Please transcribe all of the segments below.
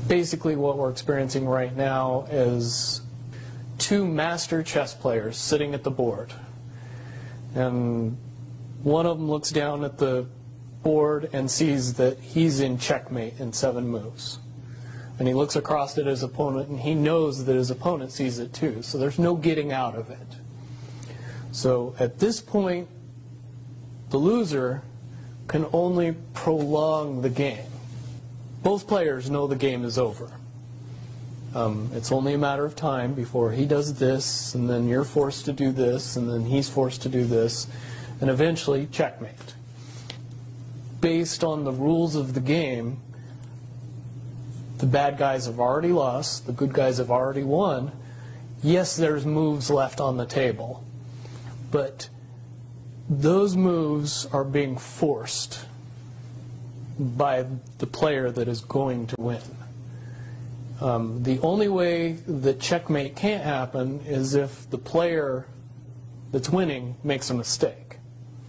basically what we're experiencing right now is two master chess players sitting at the board. And one of them looks down at the board and sees that he's in checkmate in 7 moves. And he looks across at his opponent, and he knows that his opponent sees it too. So there's no getting out of it. So at this point, the loser can only prolong the game. Both players know the game is over. It's only a matter of time before he does this, and then you're forced to do this, and then he's forced to do this, and eventually checkmate. Based on the rules of the game, the bad guys have already lost, the good guys have already won. Yes, there's moves left on the table, but those moves are being forced by the player that is going to win. The only way that checkmate can't happen is if the player that's winning makes a mistake.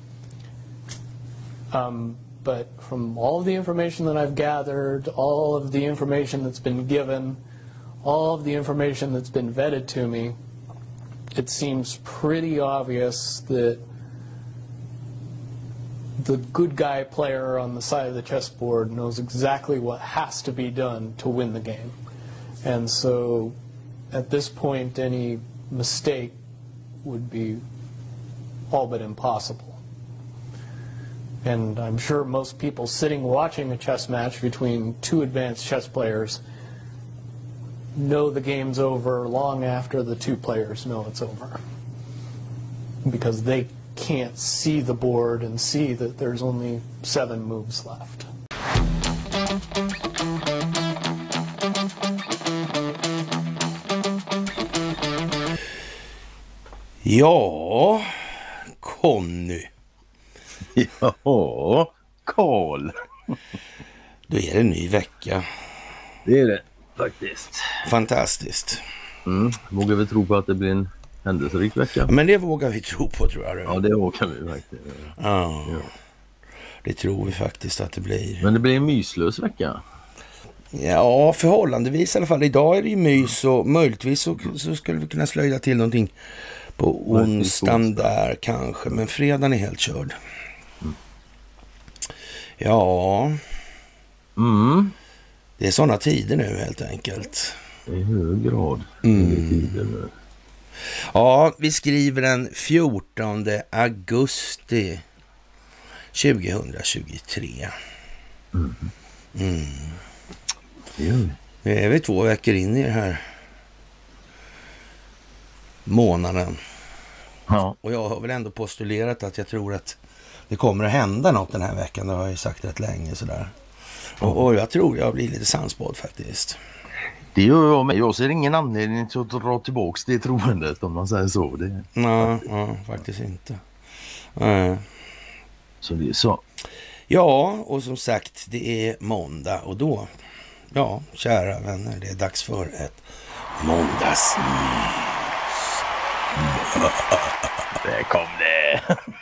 But from all of the information that I've gathered, all of the information that's been given, all of the information that's been vetted to me, it seems pretty obvious that the good guy player on the side of the chessboard knows exactly what has to be done to win the game. And so at this point, any mistake would be all but impossible. And I'm sure most people sitting watching a chess match between two advanced chess players know the game's over long after the two players know it's over. Because they can't see the board and see that there's only 7 moves left. Ja, Conny. Ja, Karl. Då är det en ny vecka. Det är det faktiskt. Fantastiskt. Vågar vi tro på att det blir en händelserik vecka? Men det vågar vi tro på, tror jag. Ja, det vågar vi faktiskt. Ja, det tror vi faktiskt att det blir. Men det blir en myslös vecka. Ja, förhållandevis i alla fall. Idag är det ju mys och möjligtvis så skulle vi kunna slöja till någonting på onsdagen där kanske. Men fredagen är helt körd. Ja. Det är sådana tider nu helt enkelt. I hög grad. Ja, vi skriver den 14 augusti 2023. Det är vi 2 veckor in i det här månaden. Ja. Och jag har väl ändå postulerat att jag tror att det kommer att hända något den här veckan. Det har jag ju sagt rätt länge sådär. Och jag tror jag blir lite sannspådd faktiskt. Det gör jag med. Jag ser ingen anledning till att dra tillbaka det troendet, om man säger så. Ja, faktiskt inte. Så det är så. Ja, och som sagt, det är måndag och då, ja, kära vänner, det är dags för ett måndagsmys. Där kom det.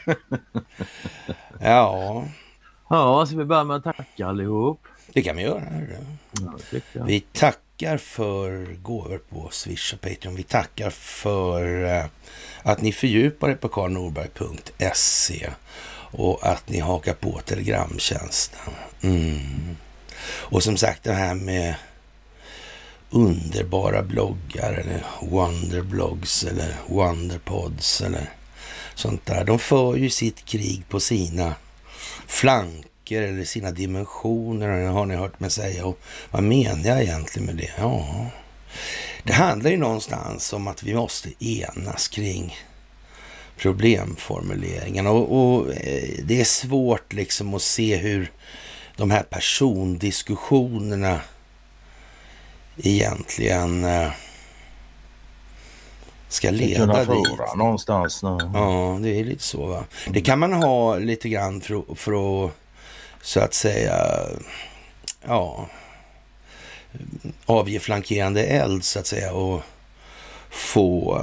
Ja. Ja, så vi börjar med att tacka allihop. Det kan vi göra. Ja, vi tackar för gåvor på Swish och Patreon. Vi tackar för att ni fördjupar er på karlnorberg.se och att ni hakar på telegramtjänsten. Och som sagt, det här med underbara bloggar eller wonderblogs eller wonderpods eller sånt där. De för ju sitt krig på sina flanker eller sina dimensioner, har ni hört mig säga. Och vad menar jag egentligen med det? Ja, det handlar ju någonstans om att vi måste enas kring problemformuleringen och det är svårt liksom att se hur de här persondiskussionerna egentligen ska leda dit. Någonstans. Ja, det är lite så, va. Det kan man ha lite grann för att så att säga avge flankerande eld så att säga och få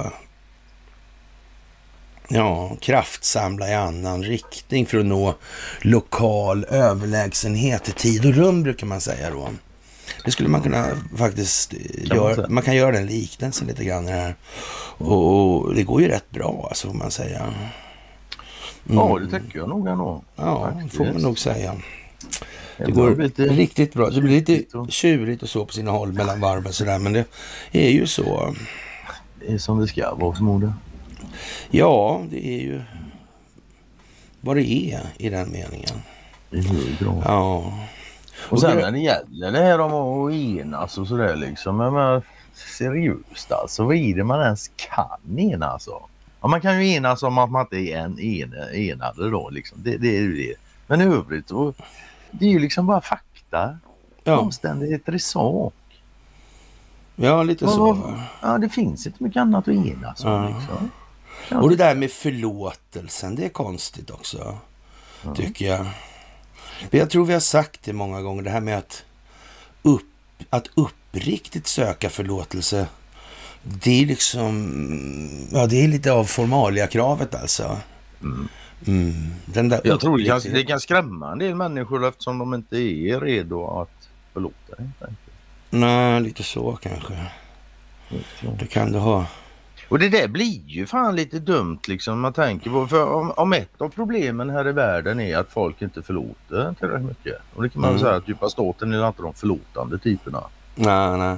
kraftsamla i annan riktning för att nå lokal överlägsenhet i tid och rum, brukar man säga då. Det skulle man kunna faktiskt göra. Man kan göra den liknelsen lite grann här. Och det går ju rätt bra, alltså, får man säga. Ja, det tycker jag nog ändå. Ja, faktiskt. får man nog säga. Det går riktigt bra. Det blir lite tjurigt och så på sina håll mellan varven sådär, men det är ju så. Det är som det ska vara, förmodligen. Ja, det är ju vad det är i den meningen. Det är bra. Ja. Och sen när det gäller det här om att enas och sådär liksom, men seriöst alltså, vad är det man ens kan enas om? Ja, man kan ju enas om att man inte är enade då liksom, det är ju det. Men i övrigt, det är ju liksom bara fakta, omständigheter i sak. Ja, lite så. Ja, det finns inte mycket annat att enas om liksom. Och det där med förlåtelsen, det är konstigt också, tycker jag. Jag tror vi har sagt det många gånger, det här med att uppriktigt söka förlåtelse, det är liksom, det är lite av formalia-kravet alltså. Den där jag tror det kan skrämma en del människor eftersom de inte är redo att förlåta. Nej, lite så kanske. Det kan det ha. Och det där blir ju fan lite dumt liksom, man tänker på, för om ett av problemen här i världen är att folk inte förlåter tillräckligt mycket. Och det kan man väl säga att djupa staten är inte de förlåtande typerna. Nej.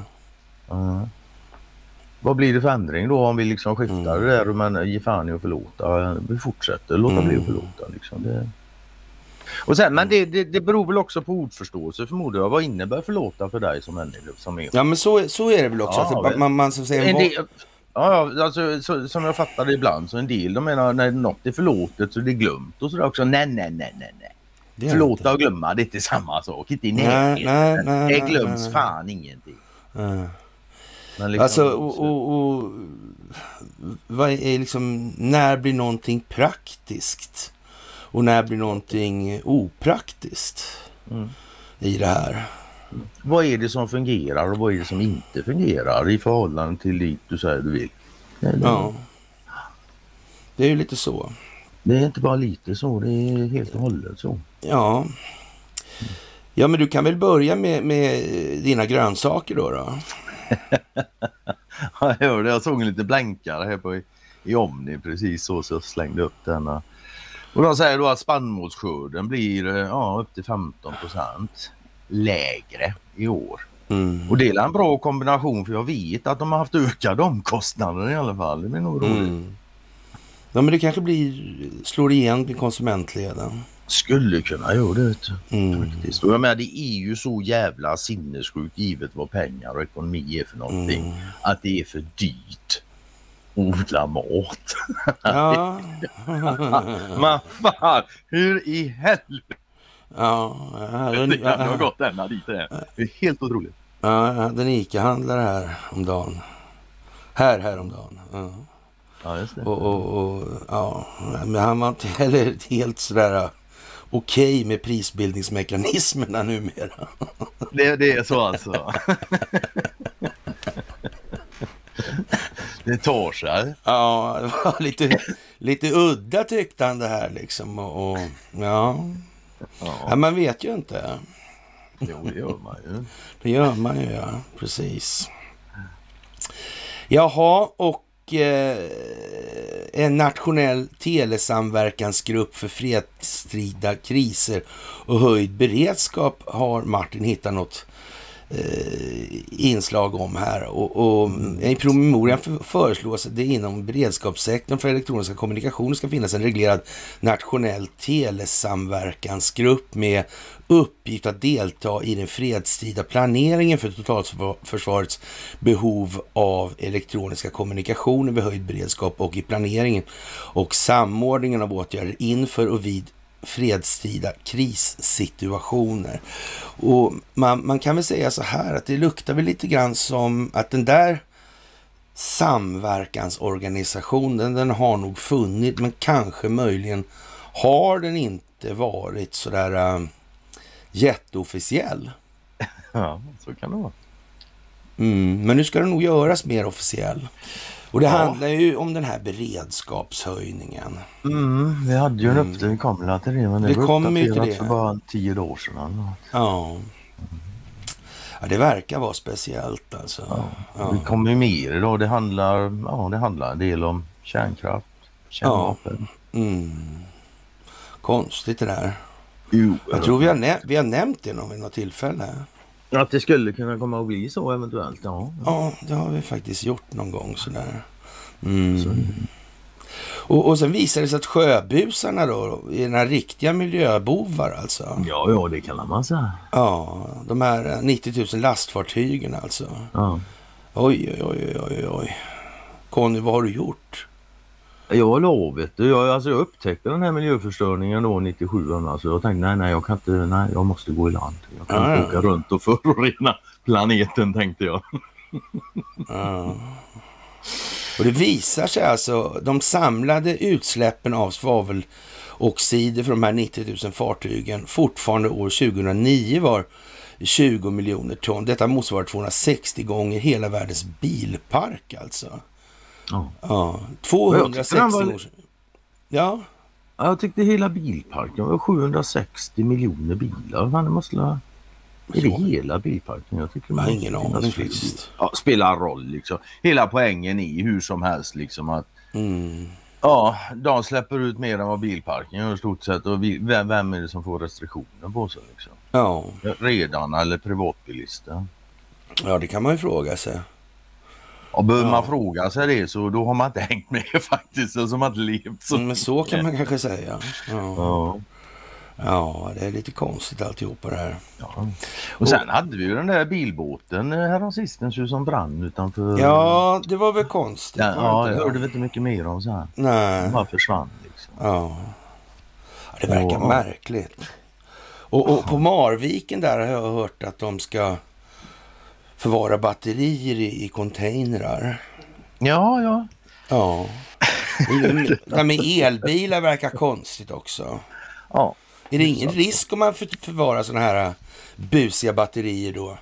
Vad blir det för ändring då om vi liksom skiftar det där och man ger fan i att förlåta? Vi fortsätter låta bli att förlåta liksom. Det. Och sen, men det beror väl också på ordförståelse förmodar jag. Vad innebär förlåta för dig som människa? Som är... Ja, men så är det väl också. Ja, att man så säger, alltså som jag fattar det ibland så en del, de menar när något är förlåtet så är det glömt och sådär också. Nej. Förlåta och glömma, det är inte samma sak. Inte i närheten. Det glöms fan ingenting. Men liksom, alltså, och vad är liksom, när blir någonting praktiskt och när blir någonting opraktiskt i det här? Vad är det som fungerar och vad är det som inte fungerar i förhållande till dit du säger du vill? Ja, det är ju lite så. Det är inte bara lite så, det är helt och hållet så. Ja, men du kan väl börja med dina grönsaker då? Ja, jag hörde, jag såg en lite blänkare här i Omni precis så jag slängde upp den. Och de säger då att spannmålsskörden blir upp till 15% lägre i år. Och det är en bra kombination för jag vet att de har haft ökade omkostnader i alla fall. Det blir nog roligt. Ja, men det kanske slår igen i konsumentleden. Skulle kunna göra det. Faktiskt. Och jag menar, det är ju så jävla sinnessjukt givet vad pengar och ekonomi är för någonting. Att det är för dyrt. Odla mat. Ja. Men fan, hur i helvete? Ja, det kan ha gått ända dit det är. Det är helt otroligt. Ja, jag hade en ICA-handlare här om dagen. Häromdagen. Ja, just det. Men han var inte heller helt sådär okej med prisbildningsmekanismerna numera. Det är så alltså. Det tar sig. Ja, det var lite udda tyckte han det här liksom. Ja, man vet ju inte. Jo, det gör man ju. Det gör man ju, ja. Precis. Jaha, och en nationell telesamverkansgrupp för fredsstrida kriser och höjd beredskap har Martin hittat något inslag om här och i promemorian föreslås att det inom beredskapssektorn för elektroniska kommunikationer ska finnas en reglerad nationell telesamverkansgrupp med uppgift att delta i den fredstida planeringen för totalförsvarets behov av elektroniska kommunikationer vid höjd beredskap och i planeringen och samordningen av åtgärder inför och vid fredstida krissituationer. Och man kan väl säga så här att det luktar väl lite grann som att den där samverkansorganisationen, den har nog funnits, men kanske möjligen har den inte varit så där jätteofficiell. Ja, så kan det vara. Men nu ska det nog göras mer officiell. Och det handlar ju om den här beredskapshöjningen. Vi hade ju en uppdatering, kom till det, men det var uppdaterat för bara 10 år sedan. Ja. Ja, det verkar vara speciellt alltså. Ja. Det kommer ju mer idag. Det handlar en del om kärnkraft, kärnvapen. Ja. Konstigt det där. Jo, Jag tror vi har nämnt det vid något tillfälle. att det skulle kunna komma att bli så eventuellt, ja. Ja, det har vi faktiskt gjort någon gång sådär. Och sen visar det sig att sjöbusarna då är några riktiga miljöbovar alltså. Ja, det kan man säga. Ja, de här 90 000 lastfartygen alltså. Ja. Oj. Conny, vad har du gjort? Jag lovet. Jag upptäckte den här miljöförstöringen då 97. Alltså jag tänkte jag måste gå i land. Jag kan inte åka runt och förorena planeten, tänkte jag. Ja. Och det visar sig alltså, de samlade utsläppen av svaveloxider från de här 90 000 fartygen fortfarande år 2009 var 20 miljoner ton. Detta motsvarar 260 gånger hela världens bilpark alltså. Ja. 260 år. Ja. Jag tyckte hela bilparken var 760 miljoner bilar. Fan, det måste vara... Är det hela bilparken? Jag tycker man har ingen aning faktiskt. Ja, spelar roll liksom. Hela poängen är hur som helst liksom att de släpper ut mer än vad bilparken gör i stort sett. Och vem är det som får restriktioner på sig liksom? Ja. Redarna eller privatbilister? Ja, det kan man ju fråga sig. Och behöver man fråga sig det, så då har man inte hängt med faktiskt, så som att levt så. Men så kan man kanske säga. Ja, det är lite konstigt alltihopa det här. Ja. Och sen hade vi ju den där bilbåten häromsistens som brann utanför. Ja, det var väl konstigt. Ja, jag hörde inte mycket mer om så här. Nej. Den bara försvann liksom. Ja, det verkar märkligt. Och på Marviken där har jag hört att de ska förvara batterier i containrar. Ja. Det med elbilar verkar konstigt också. Ja. Är det ingen risk om man förvarar sådana här busiga batterier då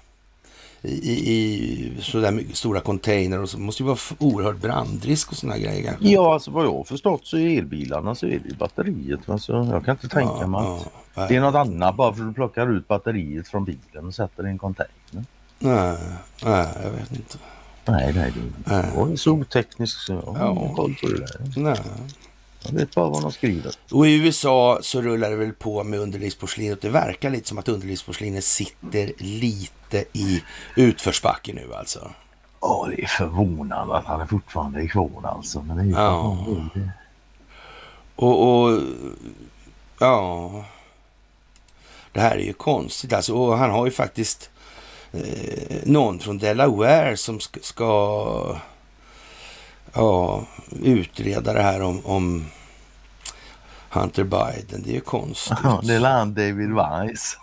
i sådär mycket stora container, och så måste det vara oerhört brandrisk och sådana grejer. Ja, alltså vad jag har förstått så är elbilarna så är det ju batteriet. Alltså, jag kan inte tänka mig att det är något annat bara för att du plockar ut batteriet från bilen och sätter i en container. Nej, jag vet inte. Nej, det är så otekniskt så jag har koll på det där. Nej. Jag vet bara vad de skriver. Och i USA så rullar det väl på med underlivsporslinet. Det verkar lite som att underlivsporslinet sitter lite i utförsbacken nu alltså. Ja, det är förvånande att han är fortfarande kvar alltså. Men det är ju det. Och det här är ju konstigt alltså. Och han har ju faktiskt någon från Delaware som ska utreda det här om Hunter Biden. Det är ju konstigt. Ja, det är han David Weiss.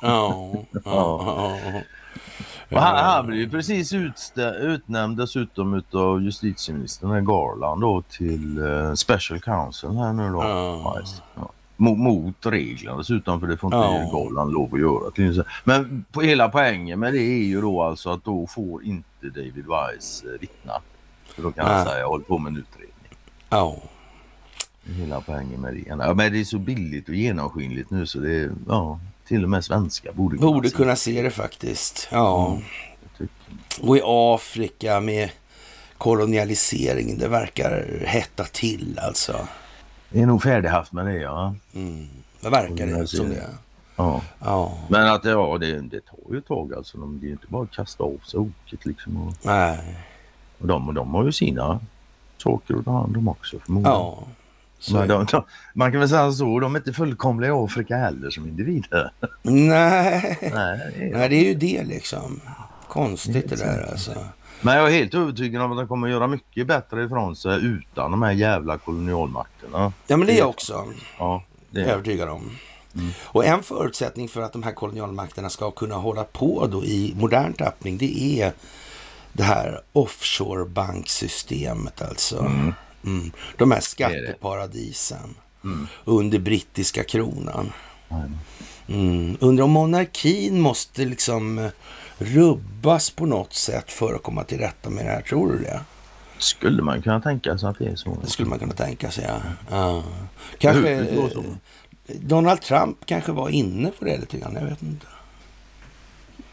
Han blev ju precis utnämnd dessutom utav justitieministern Garland då till special counsel här nu då. Mot reglerna dessutom, för det får inte Garland lov att göra. Men hela poängen med det är ju då alltså att då får inte David Weiss vittna. För då kan han säga jag håller på med en utredning. Ja. Hela poängen med det. Ja, men det är så billigt och genomskinligt nu så det är, till och med svenska borde kunna se det faktiskt. Ja. Och i Afrika med kolonialisering, det verkar hetta till alltså. Det är nog färdighaft med det, ja. Det verkar det som det. Ja. Men att det tar ju ett tag alltså. Det är inte bara att kasta av sig oket liksom. Nej. Och de har ju sina saker att ta hand om också förmodligen. Ja. Men man kan väl säga så, de är inte fullkomliga i Afrika heller som individer. Nej, det är ju det liksom. Konstigt det där alltså. Men jag är helt övertygad om att de kommer att göra mycket bättre ifrån sig utan de här jävla kolonialmakterna. Ja, men det är jag också. Ja, det är jag övertygad om. Och en förutsättning för att de här kolonialmakterna ska kunna hålla på då i modern tappning, det är det här offshore-banksystemet alltså. De här skatteparadisen under brittiska kronan. Undrar om monarkin måste liksom rubbas på något sätt för att komma till rätta med det här, tror du det? Skulle man kunna tänka sig att det är så? Det skulle man kunna tänka sig, ja. Kanske Donald Trump kanske var inne på det lite grann, jag vet inte.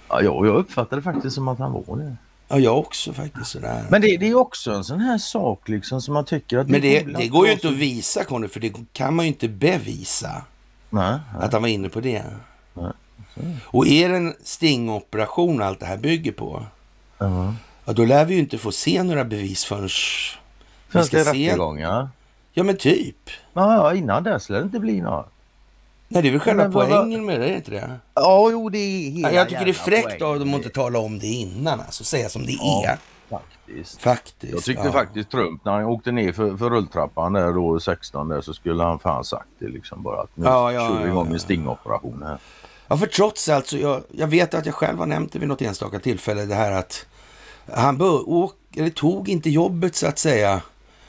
Ja, jag uppfattade det faktiskt som att han var det. Ja, jag också faktiskt sådär. Men det är också en sån här sak liksom som man tycker att... Men det går ju inte att visa, Conny, för det kan man ju inte bevisa. Nej. Att han var inne på det. Nej. Och är det en stingoperation allt det här bygger på, ja, då lär vi ju inte få se några bevis förrän vi ska se. Ja. Ja, men typ. Ja, innan dess lär det inte bli något. Nej, det är väl själva poängen med det, är det inte det? Ja, jo, det är hela Jag tycker det är fräckt poängen. av dem att inte tala om det innan, alltså säga som det är. Faktiskt. Jag tyckte faktiskt Trump när han åkte ner för rulltrappan där då 16 där, så skulle han fan sagt det liksom bara att nu kör vi igång en stingoperation här. Ja, för trots allt så jag vet att jag själv har nämnt det vid något enstaka tillfälle, det här att han tog inte jobbet så att säga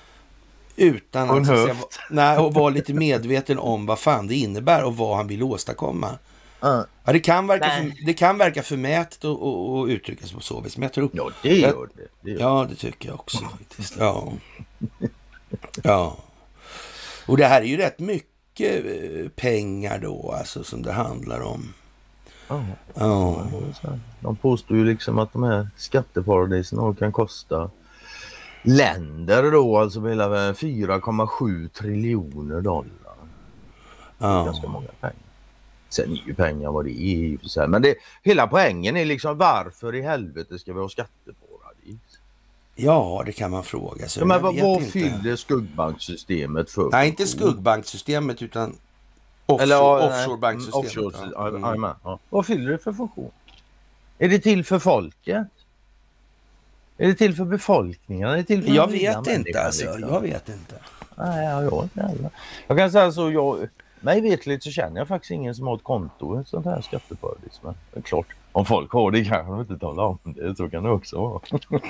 utan att och vara lite medveten om vad fan det innebär och vad han vill åstadkomma. Ja, det kan verka förmätet och uttrycka sig på så vis, men jag tror... Ja, det gör det. Ja, det tycker jag också faktiskt. Ja. Ja. Och det här är ju rätt mycket pengar då, alltså, som det handlar om. Ja. De påstår ju liksom att de här skatteparadisen kan kosta länder då, alltså hela 4,7 triljoner dollar. Ja. Ganska många pengar. Sen är ju pengar vad det är i och för sig. Men hela poängen är liksom, varför i helvete ska vi ha skatteparadis? Ja, det kan man fråga sig. Ja, men vad fyller skuggbanksystemet för? Nej, inte skuggbanksystemet utan offshorebanksystemet. Vad fyller det för funktion? Är det till för folket? Är det till för befolkningen? Är det till för jag vet inte alltså. Liksom? Jag vet inte. Nej, jag inte heller. Jag kan säga så, mig vetligt så känner jag faktiskt ingen som har ett konto i ett sånt här skatteparadis. Men det är klart, om folk har det kan de inte tala om det. Så kan det också vara.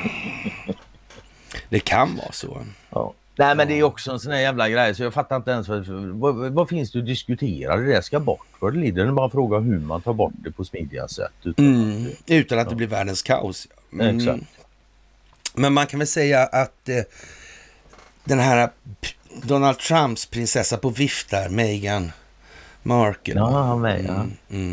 Det kan vara så. Ja. Nej, men det är också en sån här jävla grej, så jag fattar inte ens vad finns det att diskutera? Det ska bort för det lider. Det är bara en fråga hur man tar bort det på smidiga sätt. Utan att det blir världens kaos. Exakt. Men man kan väl säga att den här Donald Trumps prinsessa på vift där, Meghan Markle. Ja, Meghan.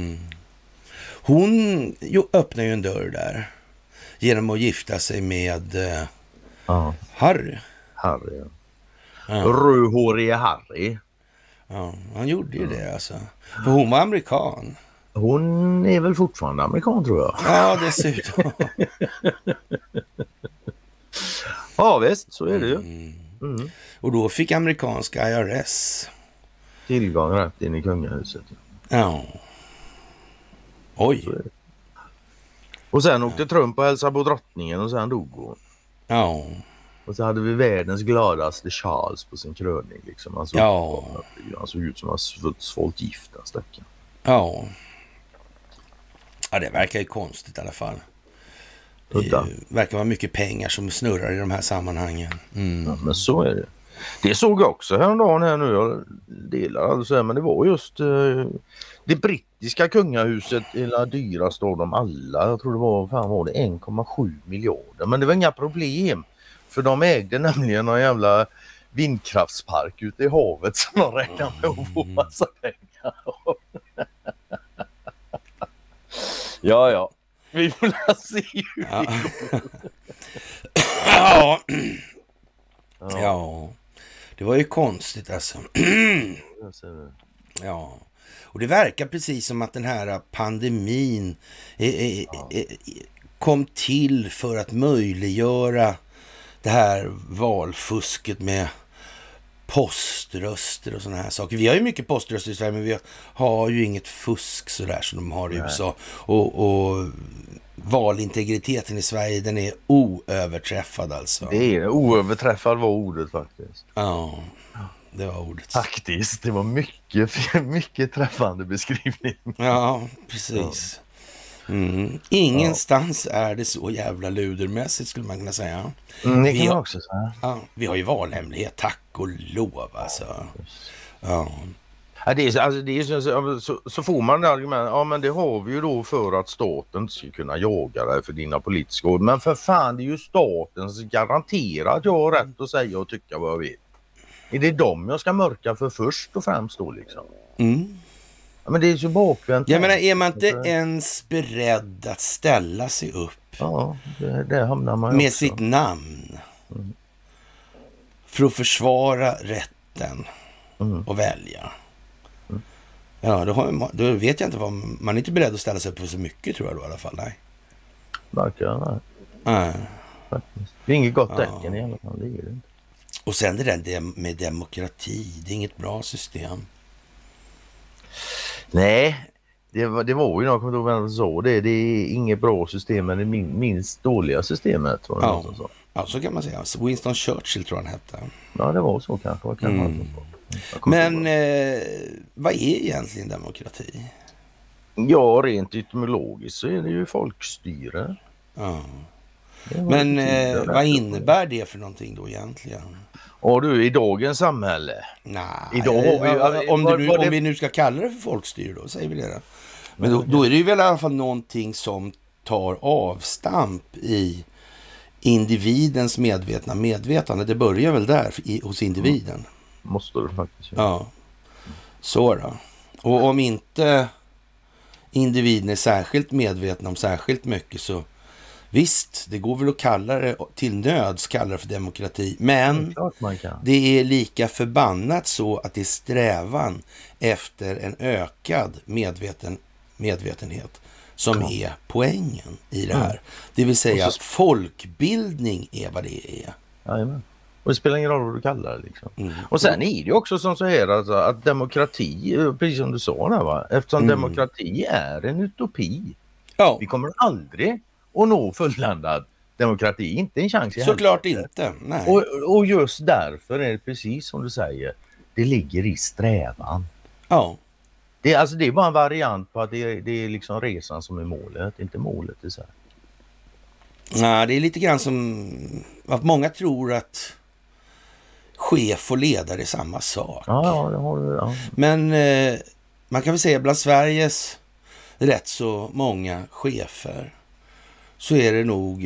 Hon öppnar ju en dörr där genom att gifta sig med Harry. Harry, rödhåriga Harry. Ja, han gjorde ju det alltså. För hon var amerikan. Hon är väl fortfarande amerikan, tror jag. Ja, dessutom. Ja, visst, så är det ju. Och då fick amerikanska IRS tillgång rätt in i kungahuset. Ja. Oj. Och sen åkte Trump och hälsade på drottningen och sen dog hon. Ja. Och så hade vi världens gladaste Charles på sin kröning. Liksom. Han såg ut som han svålt gifta stäcken. Ja. Ja, det verkar ju konstigt i alla fall. Det verkar vara mycket pengar som snurrar i de här sammanhangen. Ja, men så är det. Det såg jag också häromdagen här nu. Jag delar alltså, men det var just det brittiska kungahuset är dyrast av dem alla. Jag tror det var det 1,7 miljarder. Men det var inga problem. För de ägde nämligen en jävla vindkraftspark ute i havet som de räknade med att få massa pengar av. Ja. Vi får se hur det går. Ja. Det var ju konstigt alltså. Ja. Och det verkar precis som att den här pandemin kom till för att möjliggöra det här valfusket med poströster och sådana här saker. Vi har ju mycket poströster i Sverige, men vi har ju inget fusk sådär som de har i USA. Och valintegriteten i Sverige, den är oöverträffad alltså. Det är oöverträffad var ordet faktiskt. Ja, det var ordet. Faktiskt, det var mycket träffande beskrivning. Ja, precis. Ingenstans är det så jävla ludermässigt skulle man kunna säga. Det kan man också säga. Ja, vi har ju valhemlighet, tack och lov alltså. Ja. Ja, det är så får man det argument. Ja, men det har vi ju då för att staten ska kunna jaga dig för dina politiska ord. Men för fan, det är ju staten som garanterar att jag har rätt att säga och tycka vad jag vill. Är det dem jag ska mörka för först och främst då liksom? Ja, men det är så bakvänt. Jag menar, är man inte ens beredd att ställa sig upp Ja, det hamnar man med också. sitt namn för att försvara rätten att välja? Ja, då vet jag inte vad man är inte beredd att ställa sig upp för så mycket, tror jag då i alla fall. Nej. Verkar Nej. faktiskt. Det är inget gott tecken i alla fall. Det är det inte. Och sen det där med demokrati, det är inget bra system. Nej, det var ju någon kommer ihåg så. Det är inget bra system, men det minst dåliga systemet. Tror jag så. Ja, så kan man säga. Winston Churchill tror han hette. Ja, det var så kanske. Men vad är egentligen demokrati? Ja, rent etymologiskt så är det ju folkstyre. Ja. Men vad innebär det för någonting då egentligen? Och du, i dagens samhälle? Nej, Idag har vi, om vi nu ska kalla det för folkstyre då, säger vi det då. Men då är det ju väl i alla fall någonting som tar avstamp i individens medvetande. Det börjar väl där hos individen. Måste du faktiskt. Ja, så då. Och om inte individen är särskilt medveten om särskilt mycket, så visst, det går väl att kalla det till nöds, kalla det för demokrati. Men det är lika förbannat så att det är strävan efter en ökad medvetenhet som är poängen i det här. Det vill säga att folkbildning är vad det är. Jajamän. Och det spelar ingen roll vad du kallar det liksom. Och sen är det också som så här alltså, att demokrati, precis som du sa där, va? Eftersom demokrati är en utopi. Ja. Vi kommer aldrig att nå fulländad demokrati, inte en chans i såklart helvete. inte. Nej. Och just därför är det precis som du säger, det ligger i strävan. Ja. Det är bara en variant på att det är liksom resan som är målet, inte målet i sig. Nej, det är lite grann som att många tror att chef och ledare är samma sak. Ja, det har du. Ja. Men man kan väl säga bland Sveriges rätt så många chefer så är det nog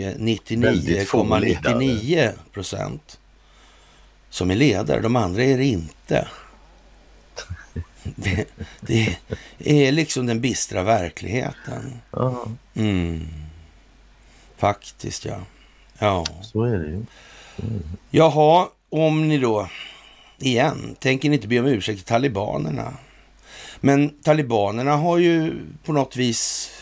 99,99% som är ledare. De andra är det inte. Det är liksom den bistra verkligheten. Faktiskt, ja. Ja. Så är det ju. Jaha, om ni då igen tänker ni inte be om ursäkt till talibanerna. Men talibanerna har ju på något vis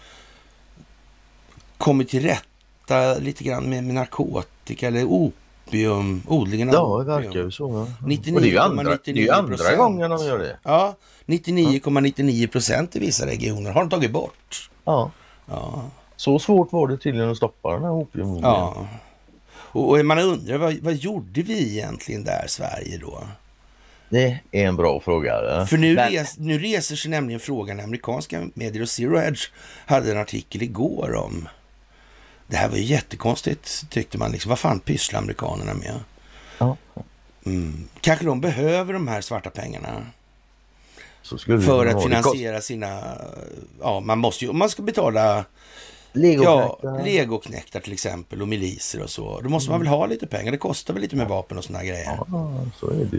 kommit till rätta lite grann med narkotika eller opium, odlingen av opium. Ja, det verkar ju så. 99,99%. Det är ju andra gången de gör det. Ja, 99,99% i vissa regioner har de tagit bort. Ja. Så svårt var det tydligen att stoppa den här opiumodlingen. Ja. Och man undrar, vad gjorde vi egentligen där, Sverige då? Det är en bra fråga. För nu reser sig nämligen frågan i amerikanska medier, och Zero Hedge hade en artikel igår om det här var ju jättekonstigt, tyckte man. Liksom, vad fan pysslar amerikanerna med? Ja. Kanske de behöver de här svarta pengarna så för att finansiera sina... Ja, man måste ju, om man ska betala legoknektar till exempel och miliser och så. Då måste man väl ha lite pengar. Det kostar väl lite med vapen och såna grejer. Ja, så är det ju.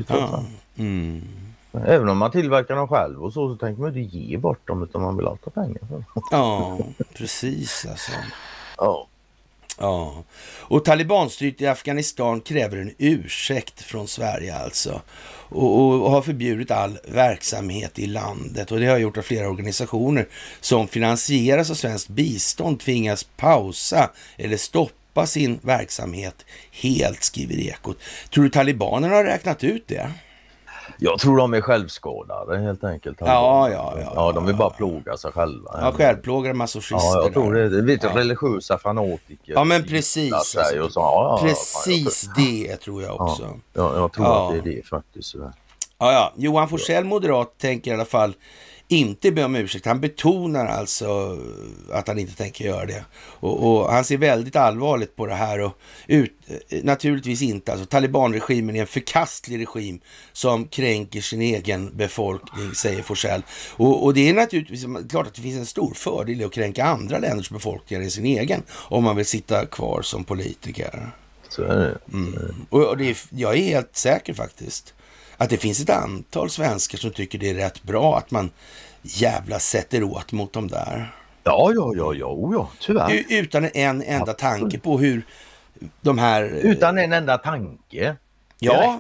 Även om man tillverkar dem själv och så tänker man inte ge bort dem, utan man vill ha pengar. Ja, precis alltså. Ja. Ja, och talibanstyret i Afghanistan kräver en ursäkt från Sverige alltså. Och har förbjudit all verksamhet i landet. Och det har gjort att flera organisationer som finansieras av svenskt bistånd tvingas pausa eller stoppa sin verksamhet helt, skriver Ekot. Tror du talibanerna har räknat ut det? Jag tror de är självskadade helt enkelt. Ja, de vill bara plåga sig själva. Ja, självplågare, masochister. Ja, jag tror det är lite religiösa fanatiker. Ja, men precis. Alltså, precis det tror jag också. Ja, jag tror att det är det faktiskt. Ja. Johan Forssell, moderat, tänker i alla fall inte be om ursäkt. Han betonar alltså att han inte tänker göra det. Och han ser väldigt allvarligt på det här. Och naturligtvis inte. Alltså, talibanregimen är en förkastlig regim som kränker sin egen befolkning, säger Forssell. Och det är naturligtvis klart att det finns en stor fördel i att kränka andra länders befolkningar i sin egen, om man vill sitta kvar som politiker. Så är det. Och jag är helt säker faktiskt att det finns ett antal svenskar som tycker det är rätt bra att man jävla sätter åt mot dem där. Ja, tyvärr. Utan en enda tanke på hur de här... Utan en enda tanke. Ja.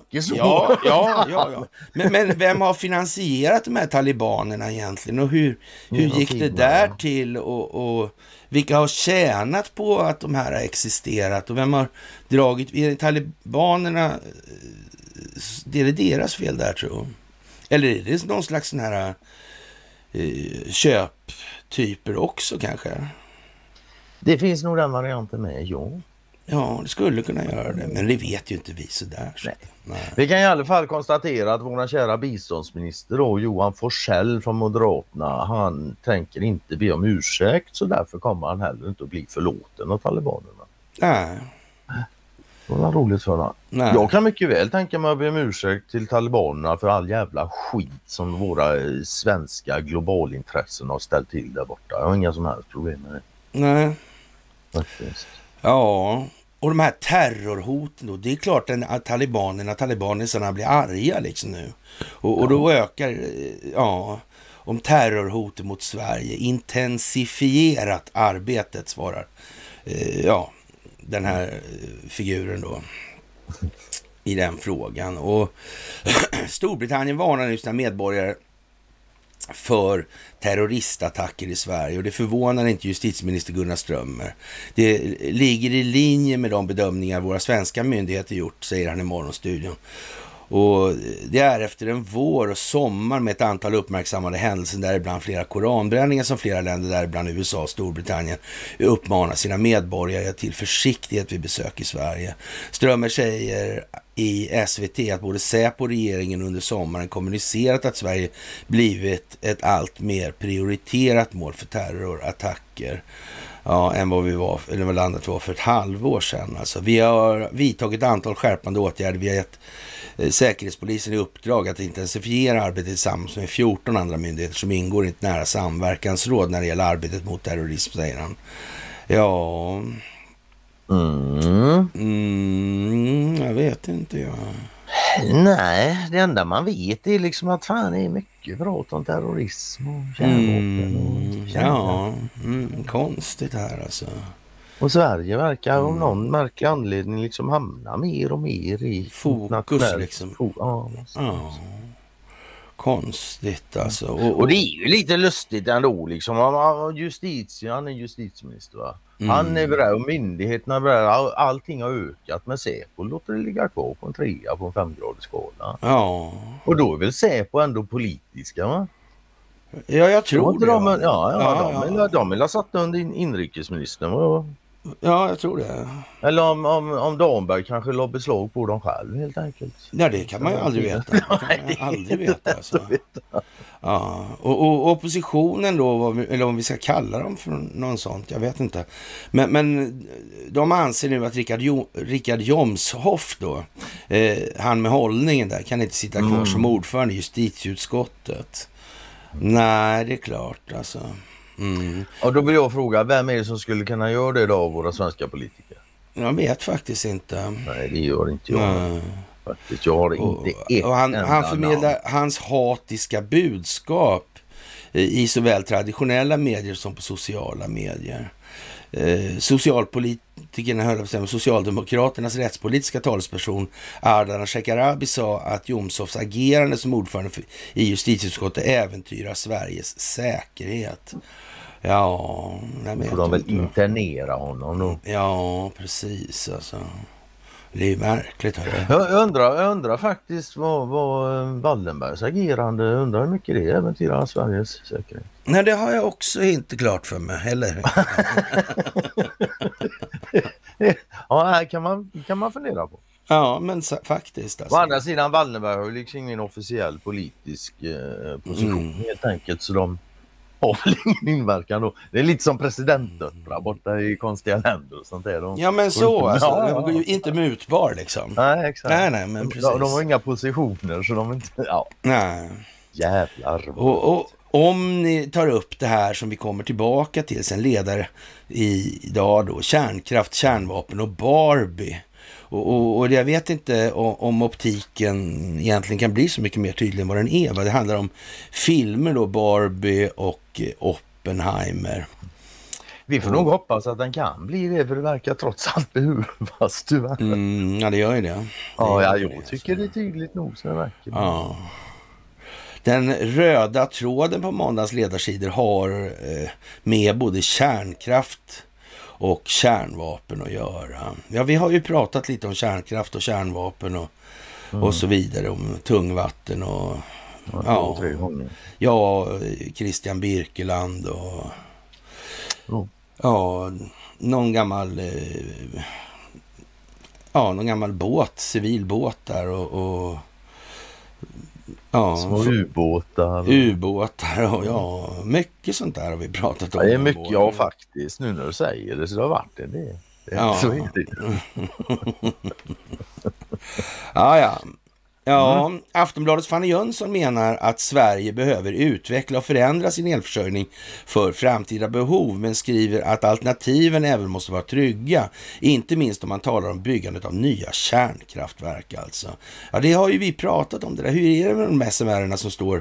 Men vem har finansierat de här talibanerna egentligen? Och hur gick det där till? Och vilka har tjänat på att de här har existerat? Och vem har dragit... Är det talibanerna... Det är deras fel där, tror jag. Eller är det någon slags sån här köptyper också kanske? Det finns nog den varianten med, ja. Ja, det skulle kunna göra det. Men det vet ju inte vi sådär. Så. Nej. Vi kan i alla fall konstatera att vår kära biståndsminister då, Johan Forssell från Moderaterna, han tänker inte be om ursäkt, så därför kommer han heller inte att bli förlåten av talibanerna. Nej. Det var roligt för honom. Jag kan mycket väl tänka mig att be om ursäkt till talibanerna för all jävla skit som våra svenska globalintressen har ställt till där borta. Jag har inga som helst problem med det. Nej. Faktiskt. Ja, och de här terrorhoten då, det är klart att talibanerna blir arga liksom nu. Och då ökar, om terrorhoten mot Sverige, intensifierat arbetet, svarar den här figuren då i den frågan. Och Storbritannien varnar nu sina medborgare för terroristattacker i Sverige, och det förvånar inte justitieminister Gunnar Strömmer. Det ligger i linje med de bedömningar våra svenska myndigheter gjort, säger han i Morgonstudion. Och det är efter en vår och sommar med ett antal uppmärksammade händelser, däribland flera koranbränningar, som flera länder, däribland USA och Storbritannien, uppmanar sina medborgare till försiktighet vid besök i Sverige. Strömmer säger i SVT att både Säpo och regeringen under sommaren kommunicerat att Sverige blivit ett allt mer prioriterat mål för terrorattacker. Än vad vi var, eller vad landet var för ett halvår sedan. Alltså, vi har vidtagit ett antal skärpande åtgärder. Vi har gett Säkerhetspolisen i uppdrag att intensifiera arbetet tillsammans med 14 andra myndigheter som ingår i ett nära samverkansråd när det gäller arbetet mot terrorism, säger han. Ja... jag vet inte, Nej, det enda man vet är liksom att fan är mycket prat om terrorism och kärnvapen och konstigt här alltså. Och Sverige verkar av någon märklig anledning liksom hamna mer och mer i fokus liksom. Konstigt alltså. Och det är ju lite lustigt ändå liksom. Han är justitieminister, va? Han är beredd och myndigheterna är beredda. Allting har ökat med Säpo. Låter det ligga kvar på en 3 på en 5-gradig skala. Ja. Och då är väl Säpo ändå politiska, va? Ja, jag tror det. De vill ha satt under inrikesministern, va? Ja, jag tror det. Eller om Damberg kanske la beslag på dem själv, helt enkelt. Ja, det kan man ju aldrig veta. Aldrig veta alltså. Ja, och oppositionen då, eller om vi ska kalla dem för någon sånt, jag vet inte. Men de anser nu att Richard Jomshof då, han med hållningen där, kan inte sitta kvar som ordförande i justitieutskottet. Nej, det är klart alltså. Och då vill jag fråga, vem är det som skulle kunna göra det då av våra svenska politiker? Jag vet faktiskt inte. Nej, det gör inte jag. Faktiskt, jag har inte ett och han förmedlar hans hatiska budskap i såväl traditionella medier som på sociala medier. Socialpolitikerna höll på med Socialdemokraternas rättspolitiska talesperson Ardalan Shekarabi sa att Jomshofs agerande som ordförande i justitieutskottet äventyrar Sveriges säkerhet. Ja, får de väl internera honom då? Ja, precis alltså. Det är ju märkligt. Jag undrar faktiskt vad Wallenbergs agerande, undrar hur mycket det äventyrar Sveriges säkerhet. Nej, det har jag också inte klart för mig heller. Ja, kan man fundera på. Ja, men faktiskt. Alltså. Å andra sidan, Wallenberg har ju liksom ingen officiell politisk position helt enkelt, så de har väl ingen inverkan då. Det är lite som presidentdöttrar borta i konstiga länder och sånt där. Ja, men så alltså. De går ju inte mutbar liksom. Nej, exakt. Nej, men precis. De har inga positioner, så de inte... Ja. Nej. Jävlar. Och om ni tar upp det här som vi kommer tillbaka till sen, ledare idag då, kärnkraft, kärnvapen och Barbie. Och jag vet inte om optiken egentligen kan bli så mycket mer tydlig än vad den är. Det handlar om filmer då, Barbie och Oppenheimer. Vi får nog hoppas att den kan bli det, för det verkar trots allt behövas tyvärr. Ja, det gör ju det. Jag tycker det är tydligt nog så det verkar. Ja. Den röda tråden på måndagens ledarsidor har med både kärnkraft och kärnvapen att göra. Ja, vi har ju pratat lite om kärnkraft och kärnvapen och så vidare, om tungvatten och Christian Birkeland och någon gammal båt, civil båt där och små ubåtar. Och mycket sånt där har vi pratat om. Det är mycket, faktiskt. Nu när du säger det så det har varit det. Så är det. Aftonbladets Fanny Jönsson menar att Sverige behöver utveckla och förändra sin elförsörjning för framtida behov, men skriver att alternativen även måste vara trygga, inte minst om man talar om byggandet av nya kärnkraftverk alltså. Ja, det har ju vi pratat om det där. Hur är det med de SMR-erna som står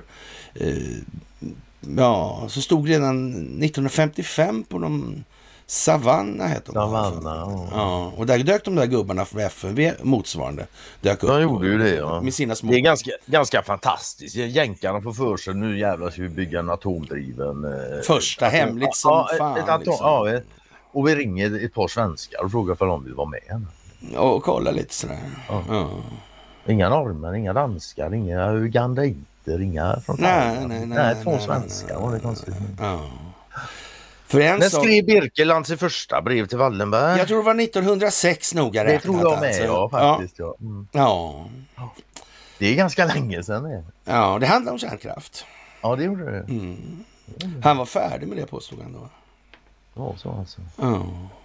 så stod redan 1955 på de Savanna heter de. Savanna, ja. Och där dök de där gubbarna från FNV motsvarande. De gjorde ju det, med sina små... Det är ganska fantastiskt. Jänkarna får för sig, nu jävlar ska vi bygga en atomdriven... Första hemligt som fan. Liksom. Och vi ringer ett par svenskar och frågar för de vill vara med. Och kolla lite sådär. Ja. Inga norrmän, inga danskar, inga ugandaiter, inga från Nej, två svenskar. Var det konstigt? Ja. När skrev Birkeland sitt första brev till Wallenberg? Jag tror det var 1906 noga räknat. Det tror jag med, faktiskt. Ja. Det är ganska länge sedan det. Ja, det handlar om kärnkraft. Ja, det gjorde det. Han var färdig med det, påstod han då. Ja, så alltså. Ja.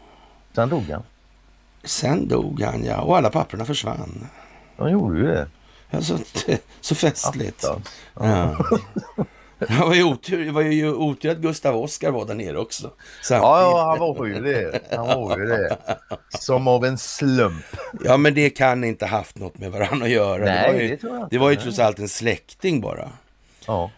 Sen dog han, ja. Och alla papperna försvann. De gjorde ju det. Ja, så festligt. Ja. Det var ju otur att Gustav Oskar var där nere också. Ja, han var ju det. Som av en slump. Ja, men det kan inte haft något med varandra att göra. Nej, det var ju trots allt en släkting bara. Ja.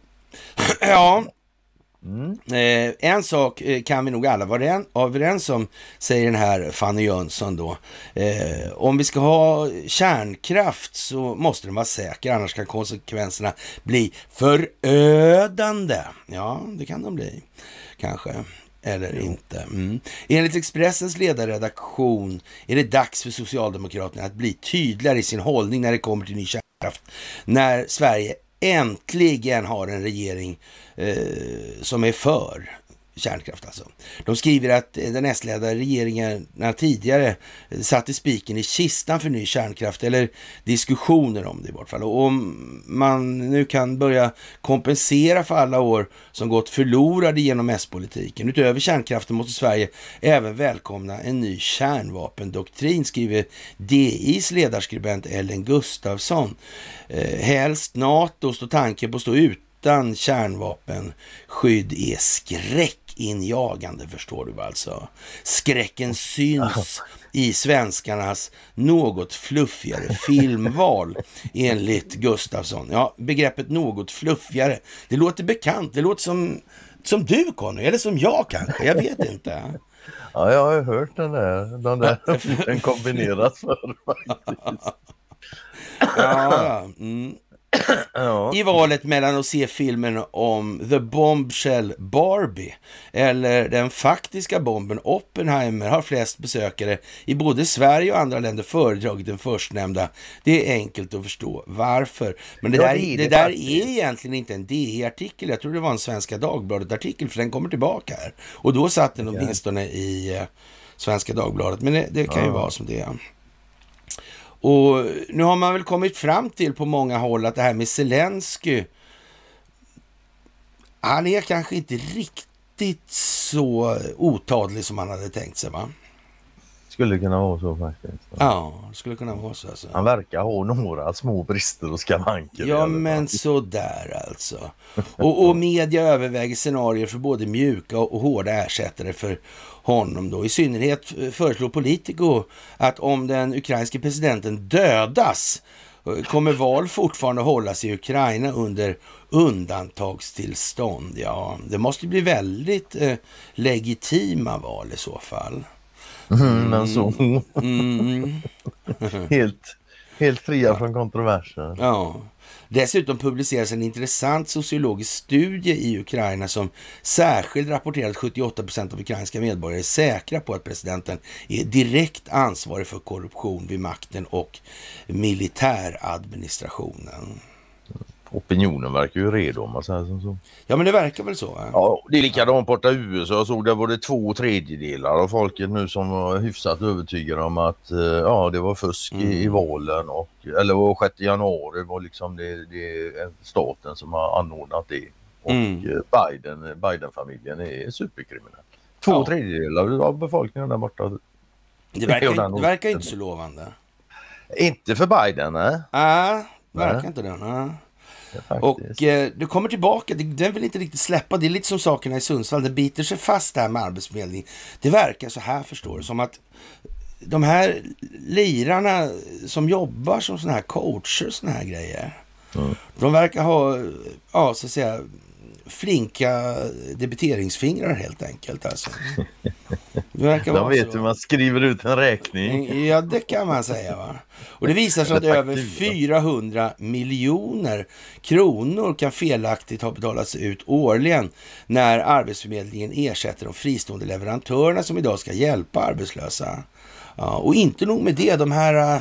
En sak kan vi nog alla vara överens om, säger den här Fanny Jönsson då. Om vi ska ha kärnkraft så måste den vara säker, annars kan konsekvenserna bli förödande. Ja, det kan de bli. Kanske. Eller inte. Enligt Expressens ledarredaktion är det dags för Socialdemokraterna att bli tydligare i sin hållning när det kommer till ny kärnkraft. När Sverige äntligen har en regering som är för kärnkraft alltså. De skriver att den S-ledda regeringen tidigare satte spiken i kistan för ny kärnkraft, eller diskussioner om det i vart fall. Och om man nu kan börja kompensera för alla år som gått förlorade genom S-politiken. Utöver kärnkraften måste Sverige även välkomna en ny kärnvapendoktrin, skriver DIs ledarskribent Ellen Gustafsson. Helst NATO står tanken på att stå utan kärnvapenskydd är skräckinjagande, förstår du alltså. Skräcken syns i svenskarnas något fluffigare filmval, enligt Gustafsson. Ja, begreppet något fluffigare, det låter bekant. Det låter som du, Conny, eller som jag kanske, jag vet inte. Ja, jag har hört den kombinerat för faktiskt. Ja. I valet mellan att se filmen om The Bombshell Barbie eller den faktiska bomben Oppenheimer har flest besökare i både Sverige och andra länder föredragit den förstnämnda. Det är enkelt att förstå varför. Men det där är egentligen inte en DI-artikel. Jag tror det var en Svenska Dagbladet-artikel, för den kommer tillbaka här. Och då satt den åtminstone i Svenska Dagbladet. Men det kan ju vara som det är. Och nu har man väl kommit fram till på många håll att det här med Zelensky, han är kanske inte riktigt så otadlig som man hade tänkt sig, va? Skulle kunna vara så faktiskt. Ja, det skulle kunna vara så alltså. Han verkar ha några små brister och skavanker. Ja, men så där alltså. Och media överväger scenarier för både mjuka och hårda ersättare för honom då. I synnerhet föreslår Politico att om den ukrainske presidenten dödas kommer val fortfarande hållas i Ukraina under undantagstillstånd. Ja, det måste bli väldigt legitima val i så fall. Men så helt fria från kontroverser. Ja. Dessutom publiceras en intressant sociologisk studie i Ukraina som särskilt rapporterar att 78% av ukrainska medborgare är säkra på att presidenten är direkt ansvarig för korruption vid makten och militäradministrationen. Opinionen verkar ju redo om man säger som så. Ja, men det verkar väl så. Ja, det är likadant borta i USA. Jag såg där var det 2/3 av folket nu som var hyfsat övertygade om att ja, det var fusk i valen och eller var 6 januari var liksom det är staten som har anordnat det. Och Biden-familjen är superkriminell. 2/3 av befolkningen där borta. Det verkar inte så lovande. Inte för Biden, nej. Verkar inte det, nej. Och du kommer tillbaka, den vill inte riktigt släppa. Det är lite som sakerna i Sundsvall, det biter sig fast där med arbetsförmedling. Det verkar så här, förstår du, som att de här lirarna som jobbar som såna här coacher och såna här grejer, de verkar ha, ja, så att säga, flinka debiteringsfingrar helt enkelt alltså. De vet hur man skriver ut en räkning. Ja, det kan man säga, va. Och det visar sig att över 400 miljoner kronor kan felaktigt ha betalats ut årligen när Arbetsförmedlingen ersätter de fristående leverantörerna som idag ska hjälpa arbetslösa. Ja, och inte nog med det, de här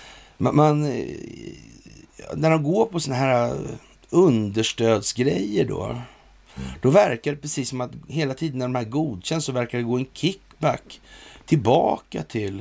när de går på såna här understödsgrejer då verkar det precis som att hela tiden när de här godkänns så verkar det gå en kickback tillbaka till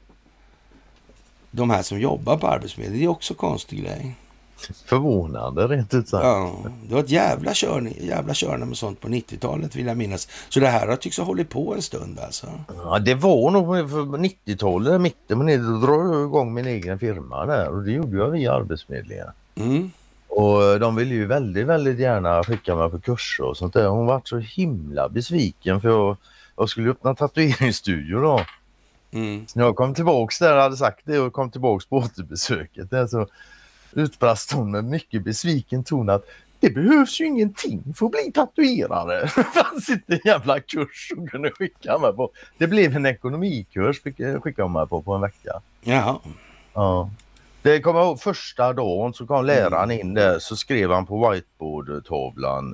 de här som jobbar på Arbetsförmedlingen. Det är också en konstig grej. Förvånande rent ut sagt. Ja, det var ett jävla körning med sånt på 90-talet vill jag minnas. Så det här har tycks ha hållit på en stund alltså. Ja, det var nog för 90-talet, mitten, men då drog jag igång min egen firma där och det gjorde jag via Arbetsförmedlingen. Och de ville ju väldigt, väldigt gärna skicka mig på kurser och sånt där. Hon var så himla besviken för jag skulle öppna tatueringsstudio då. Så när jag kom tillbaks där, hade sagt det och kom tillbaks på återbesöket där, så utbrast hon med mycket besviken ton att det behövs ju ingenting för att bli tatuerare. Det fanns inte en jävla kurs som kunde skicka mig på. Det blev en ekonomikurs fick jag skicka mig på en vecka. Jaha. Ja. Det kommer ihåg första dagen så kom läraren in där, så skrev han på whiteboard-tavlan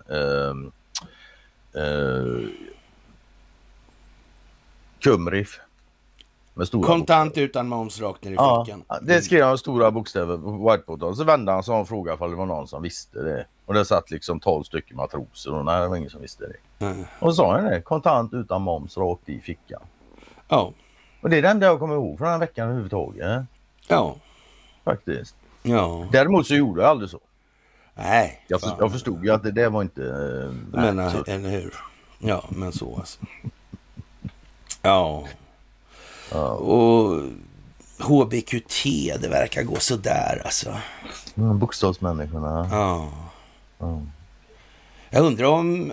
Kumrif med stora kontant bokstäver. utan moms rakt ner i fickan. Ja, det skrev han med stora bokstäver på whiteboard. Så vände han sig och frågade om det var någon som visste det. Och det satt liksom 12 stycken matroser och nej, det var ingen som visste det. Och så sa han det, kontant utan moms rakt i fickan. Ja. Och det är den jag kommer ihåg från den veckan överhuvudtaget. Ja. Faktiskt. Ja. Däremot så gjorde jag aldrig så. Nej. Jag förstod ju att det var inte... Eller hur? Ja, men så alltså. Ja. Och HBQT, det verkar gå så där alltså. Bokstavsmänniskorna. Ja. Jag undrar om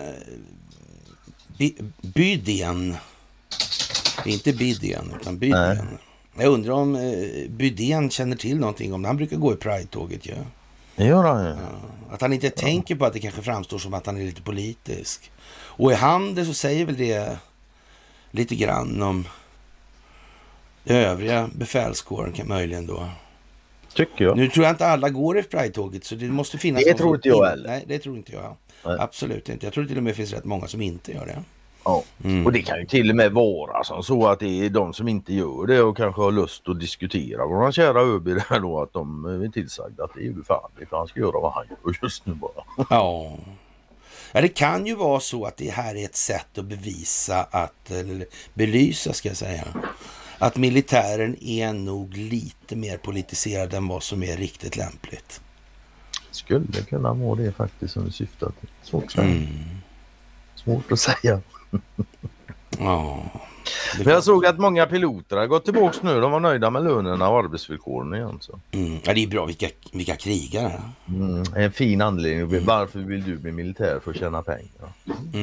Bydén, inte Bydén utan Bydén. Jag undrar om Bydén känner till någonting om det. Han brukar gå i Pride-tåget ju. Det gör han ju. Ja. Att han inte tänker på att det kanske framstår som att han är lite politisk. Och i Handel så säger väl det lite grann om övriga befälskåren kan möjligen då. Tycker jag. Nu tror jag inte alla går i Pride-tåget så det måste finnas. Det tror inte jag heller. Nej, det tror inte jag. Nej. Absolut inte. Jag tror till och med det finns rätt många som inte gör det. Ja. Och det kan ju till och med vara så att det är de som inte gör det och kanske har lust att diskutera. Våra kära ÖB där då, att de är tillsagda att det är ju fan, för han ska göra vad han gör just nu bara. Ja. Ja, det kan ju vara så att det här är ett sätt att bevisa att, eller belysa ska jag säga, att militären är nog lite mer politiserad än vad som är riktigt lämpligt. Skulle kunna vara det faktiskt som det syftar till. Svårt att säga. Ja. Men jag såg att många piloter har gått tillbaka nu. De var nöjda med lönerna och arbetsvillkoren igen. Så. Ja, det är bra. Vilka krigare. En fin anledning. Varför vill du bli militär? För att tjäna pengar.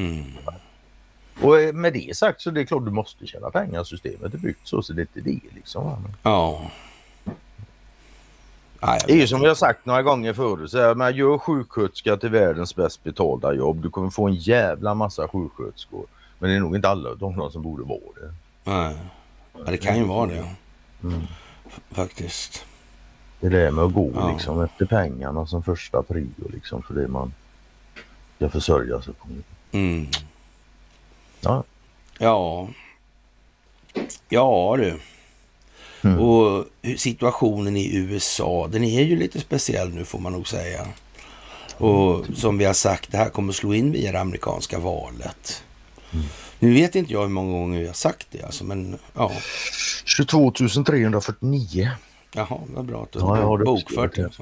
Och med det sagt så det är klart du måste tjäna pengar. Systemet är byggt så det är inte det liksom. Ja. Det är ju som vi har sagt några gånger förut. Så man gör sjuksköterska till världens bäst betalda jobb. Du kommer få en jävla massa sjuksköterskor. Men det är nog inte alla de som borde vara det. Nej. Ja, det kan ju vara det. Faktiskt. Det är det med att gå liksom efter pengarna som första prio liksom för det man ska försörja sig på. Ja. Ja du. Och situationen i USA, den är ju lite speciell nu får man nog säga. Och som vi har sagt, det här kommer slå in via det amerikanska valet. Nu vet inte jag hur många gånger vi har sagt det alltså, men ja. 22 349. Jaha, vad bra att du har bokfört det.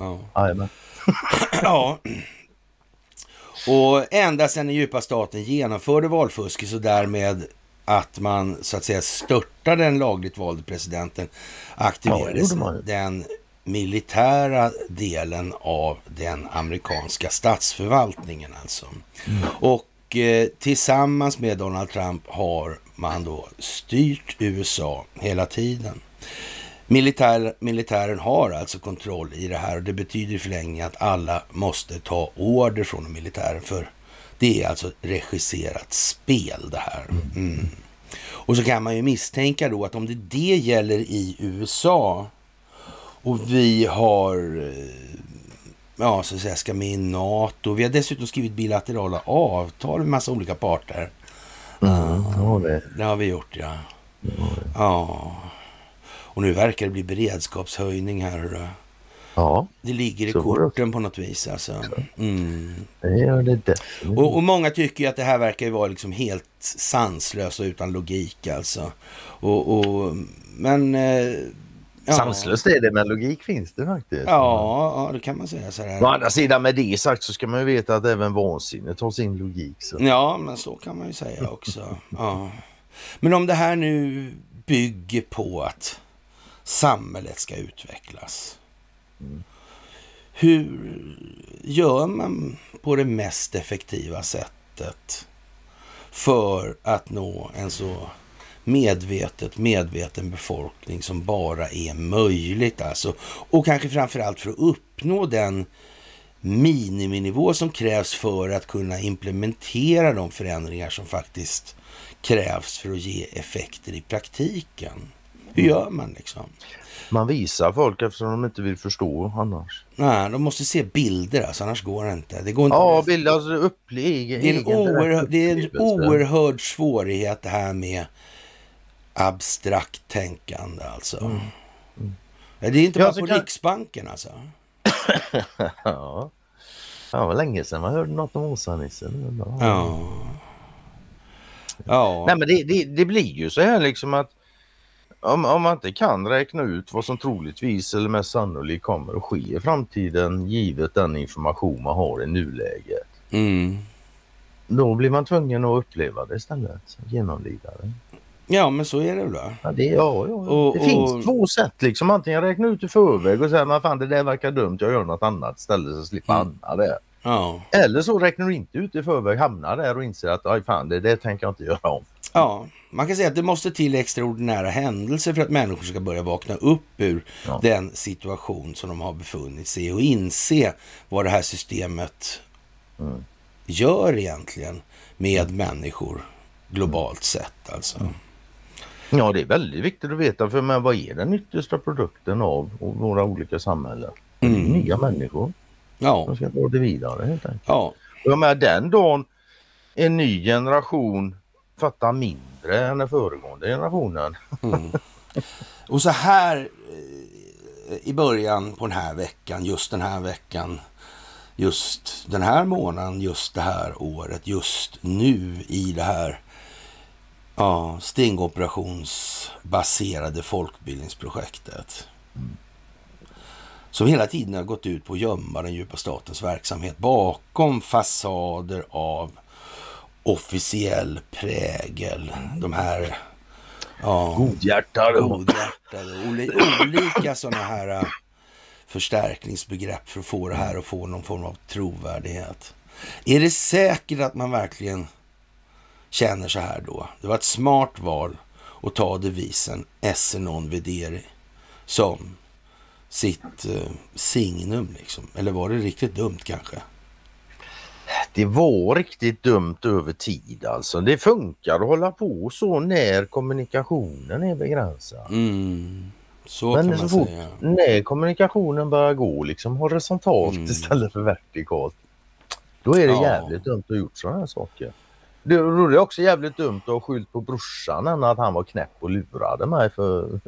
Ja. Och ända sedan den djupa staten genomförde valfusket så därmed att man så att säga störtade den lagligt valde presidenten aktiverades den militära delen av den amerikanska statsförvaltningen alltså. Och tillsammans med Donald Trump har man då styrt USA hela tiden. Militären har alltså kontroll i det här och det betyder i förlängningen att alla måste ta order från militären för det är alltså regisserat spel det här. Och så kan man ju misstänka då att om det gäller i USA och vi har så att säga ska med i NATO. Vi har dessutom skrivit bilaterala avtal med massa olika parter. Det har vi gjort, ja. Ja. Och nu verkar det bli beredskapshöjning här. Ja. Det ligger i korten på något vis alltså. Det gör det definitivt. Och många tycker ju att det här verkar ju vara liksom helt sanslöst och utan logik alltså. Men sanslöst är det, men logik finns det faktiskt. Ja, det kan man säga så här. Å andra sidan med det sagt så ska man ju veta att även vansinnet har sin logik. Så. Ja, men så kan man ju säga också. Ja. Men om det här nu bygger på att samhället ska utvecklas. Hur gör man på det mest effektiva sättet för att nå en så medveten befolkning som bara är möjligt alltså? Och kanske framförallt för att uppnå den miniminivå som krävs för att kunna implementera de förändringar som faktiskt krävs för att ge effekter i praktiken. Hur gör man liksom? Man visar folk eftersom de inte vill förstå annars. Nej, de måste se bilder alltså, annars går det inte. Det går inte. Ja, bilder alltså upplägg. Det är en oerhörd svårighet det här med abstrakt tänkande alltså. Det är inte bara på Riksbanken alltså. Ja. Ja, var länge sedan man hörde något om Åsa-Nissen. Ja. Nej, men det blir ju så här liksom att om man inte kan räkna ut vad som troligtvis eller mest sannolikt kommer att ske i framtiden givet den information man har i nuläget. Då blir man tvungen att uppleva det istället, genomlida det. Ja, men så är det väl. Ja, det finns två sätt liksom. Antingen räkna ut i förväg och säga att fan det där verkar dumt, jag gör något annat istället så slipper hamna där. Ja. Eller så räknar du inte ut i förväg, hamnar där och inser att aj fan det tänker jag inte göra om. Ja, man kan säga att det måste till extraordinära händelser för att människor ska börja vakna upp ur den situation som de har befunnit sig i och inse vad det här systemet gör egentligen med människor globalt sett alltså. Ja, det är väldigt viktigt att veta för vad är den yttersta produkten av våra olika samhällen? Det är nya människor. Ja. De ska ta det vidare helt enkelt. Ja. Och med den dagen en ny generation fattar mindre än den föregående generationen. Och så här i början på den här veckan, just den här veckan, just den här månaden, just det här året, just nu i det här stingoperationsbaserade folkbildningsprojektet. Som hela tiden har gått ut på att gömma den djupa statens verksamhet bakom fasader av officiell prägel. De här Ja, Godhjärtade. olika sådana här förstärkningsbegrepp för att få det här och få någon form av trovärdighet. Är det säkert att man verkligen känner så här då? Det var ett smart val att ta devisen esse non videri som sitt signum liksom. Eller var det riktigt dumt kanske? Det var riktigt dumt över tid alltså. Det funkar att hålla på så när kommunikationen är begränsad. Så men kan så man fort säga. när kommunikationen börjar gå liksom horisontalt istället för vertikalt, då är det jävligt dumt att ha gjort sådana här saker. Det är också jävligt dumt att ha skyllt på brorsan än att han var knäpp och lurade mig för...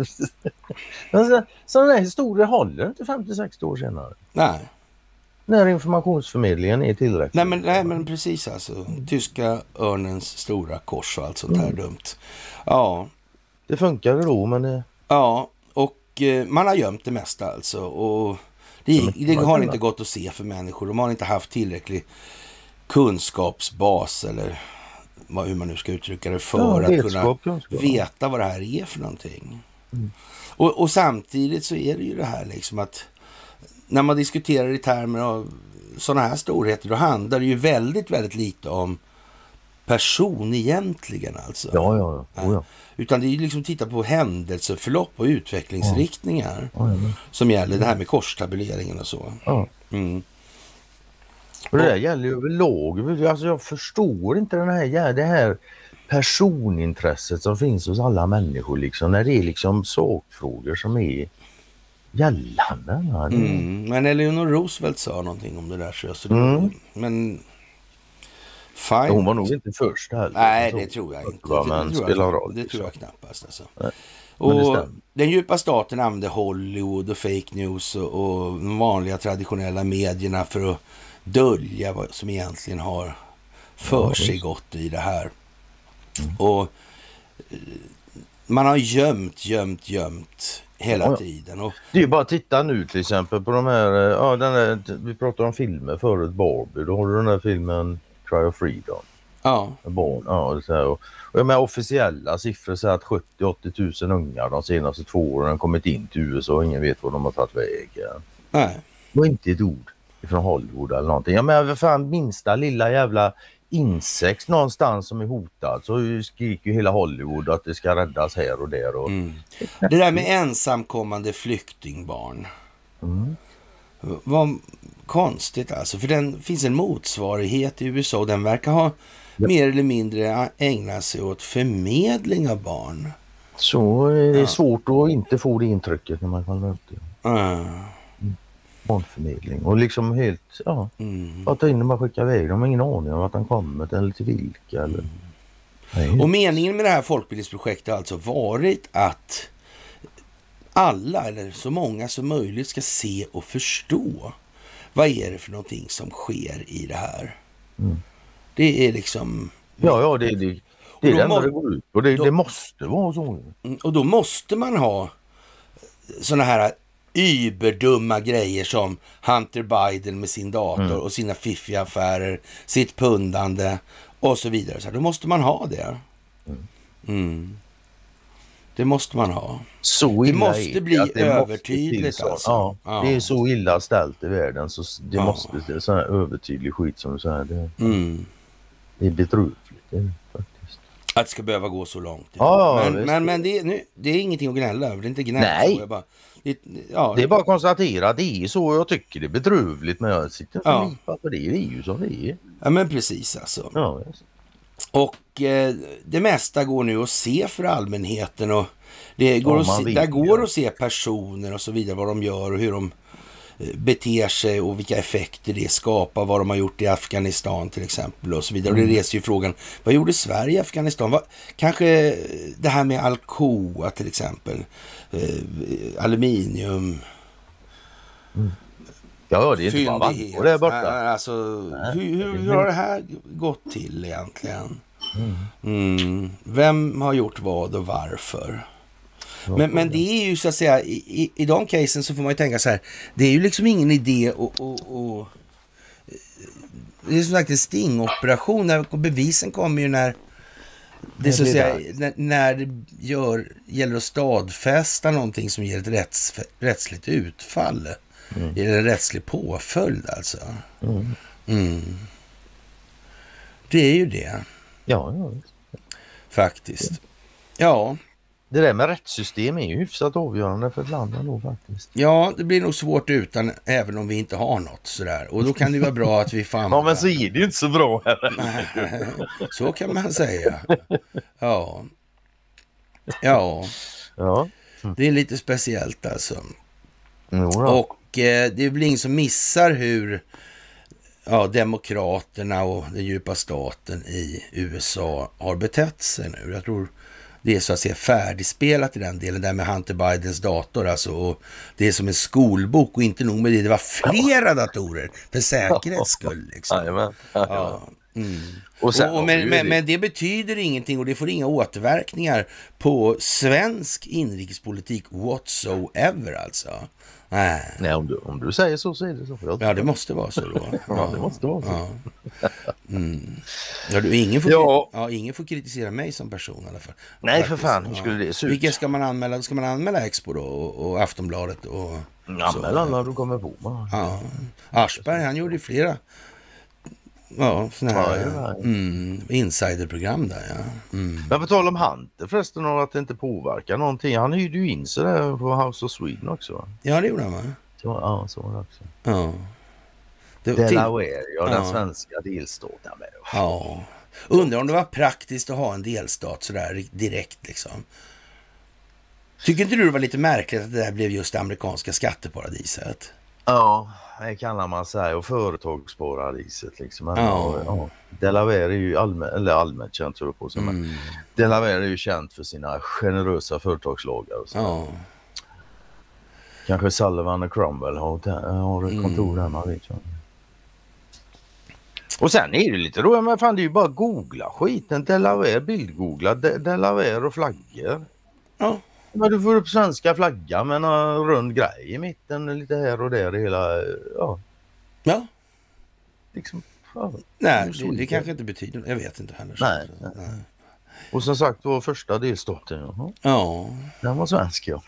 Sådana här historier håller inte 50-60 år senare. Nej. När informationsförmedlingen är tillräcklig. Nej men precis alltså. Tyska örnens stora kors och allt sånt här dumt. Ja. Det funkar då men det... Ja, och man har gömt det mesta alltså. Och det har inte gått att se för människor. De har inte haft tillräcklig kunskapsbas eller hur man nu ska uttrycka det för att kunna veta vad det här är för någonting. Och samtidigt så är det ju det här liksom att när man diskuterar i termer av sådana här storheter, då handlar det ju väldigt, väldigt lite om person egentligen alltså. Ja. Utan det är ju liksom titta på händelseförlopp och utvecklingsriktningar som gäller det här med korstabuleringen och så. Ja. Och det där gäller ju överlag. Alltså jag förstår inte det här personintresset som finns hos alla människor liksom, när det är liksom sakfrågor som är gällande. Men Eleanor Roosevelt sa någonting om det där så men fine. Hon var nog inte först heller. Nej, det tror jag inte. Det tror jag knappast alltså. Och den djupa staten använde Hollywood och fake news och de vanliga traditionella medierna för att dölja vad som egentligen har för sig gått i det här. Och man har gömt hela tiden. Och det är ju bara att titta nu till exempel på de här, vi pratade om filmer förut, Barbie, då har du den här filmen Cry of Freedom. Ja. Barn, ja, så här, och jag menar officiella siffror säger att 70-80 000 ungar de senaste 2 åren har kommit in till USA och ingen vet vad de har tagit vägen. Nej. Och inte ett ord från Hollywood eller någonting. Jag menar, fan minsta lilla jävla insekt någonstans som är hotad så skriker ju hela Hollywood att det ska räddas här och där. Och... Det där med ensamkommande flyktingbarn. Vad konstigt alltså. För den finns en motsvarighet i USA och den verkar ha mer eller mindre ägnat sig åt förmedling av barn. Så är det svårt att inte få det intrycket när man kollar upp det. Barnförmedling och liksom helt, bara ta in och bara skicka iväg. De har ingen aning om att han kommer eller till vilka. Eller... Och meningen med det här folkbildningsprojektet har alltså varit att alla eller så många som möjligt ska se och förstå vad är det för någonting som sker i det här. Det är liksom... Ja, det är det enda det går ut och det måste vara så. Och då måste man ha såna här überdumma grejer som Hunter Biden med sin dator och sina fiffiga affärer, sitt pundande och så vidare. Så då måste man ha det. Det måste man ha. Så det måste bli övertydligt alltså. Ja, det är så illa ställt i världen så det måste sån här övertydlig skit som så här det är bedrövligt faktiskt. Att det ska behöva gå så långt. Men det är ingenting att gnälla över. Det är inte gnälla. Nej. Det är bara att konstatera att det är så. Jag tycker det är bedrövligt men jag sitter inte och lipa på det. Det är ju som det är. Ja men precis alltså. Ja, och det mesta går nu att se för allmänheten och det går att se personer och så vidare, vad de gör och hur de beter sig och vilka effekter det skapar, vad de har gjort i Afghanistan till exempel och så vidare. Och det reser ju frågan, vad gjorde Sverige i Afghanistan? Kanske det här med Alcoa till exempel, aluminium. Ja, det är inte bara och det är borta. Alltså, hur har det här gått till egentligen? Vem har gjort vad och varför? Men det är ju så att säga, i de casen så får man ju tänka så här, det är ju liksom ingen idé och det är som sagt en stingoperation, och bevisen kommer ju när Det är så att säga, när det gäller att stadfästa någonting som ger ett rättsligt utfall. Eller en rättslig påföljd alltså. Det är ju det. Ja. Faktiskt. Ja. Det där med rättssystem är ju hyfsat avgörande för ett land ändå faktiskt. Ja, det blir nog svårt utan, även om vi inte har något sådär. Och då kan det vara bra att vi får Ja, men så är det ju inte så bra här. Så kan man säga. Ja. Det är lite speciellt alltså. Och det är väl ingen som missar hur demokraterna och den djupa staten i USA har betett sig nu. Jag tror det är så att säga färdigspelat i den delen där med Hunter Bidens dator alltså, och det är som en skolbok och inte nog med det var flera datorer för säkerhets skull liksom. Men det betyder ingenting och det får inga återverkningar på svensk inrikespolitik whatsoever alltså. Nej, om du säger så är det så. Ja, det måste vara så då. Ja, det måste vara så. Ingen får kritisera mig som person i alla fall. Nej, för fan, hur skulle det se ut? Vilka ska man anmäla? Ska man anmäla Expo då och Aftonbladet? Anmäla när du kommer på. Ja. Aschberg, han gjorde flera insiderprogram där, ja. Men på tal om Hunter förresten, och att det inte påverkar någonting. Han hyrde ju in sig där på House of Sweden också. Ja, det gjorde han, va? Ja, så var det också. Ja. Delaware, den svenska delstaten med. Ja. Undrar om det var praktiskt att ha en delstat sådär direkt liksom. Tycker inte du det var lite märkligt att det där blev just det amerikanska skatteparadiset? Ja, det kallar man sig, och företagsparadiset liksom. Delaware är ju allmänt känt tror jag på sig, men Delaware är ju känt för sina generösa företagslagar och så. Kanske Sullivan och Cromwell har ett kontor där, man vet ju. Och sen är det lite då, men fan det är ju bara googla skiten, Delaware, bildgoogla Delaware och flaggor. Ja. Men du får upp svenska flagga med en rund grej i mitten, lite här och där, hela, Ja. Liksom, nej, det kanske inte betyder, jag vet inte heller. Nej. Och som sagt, vår första delstaten, den var svensk, ja.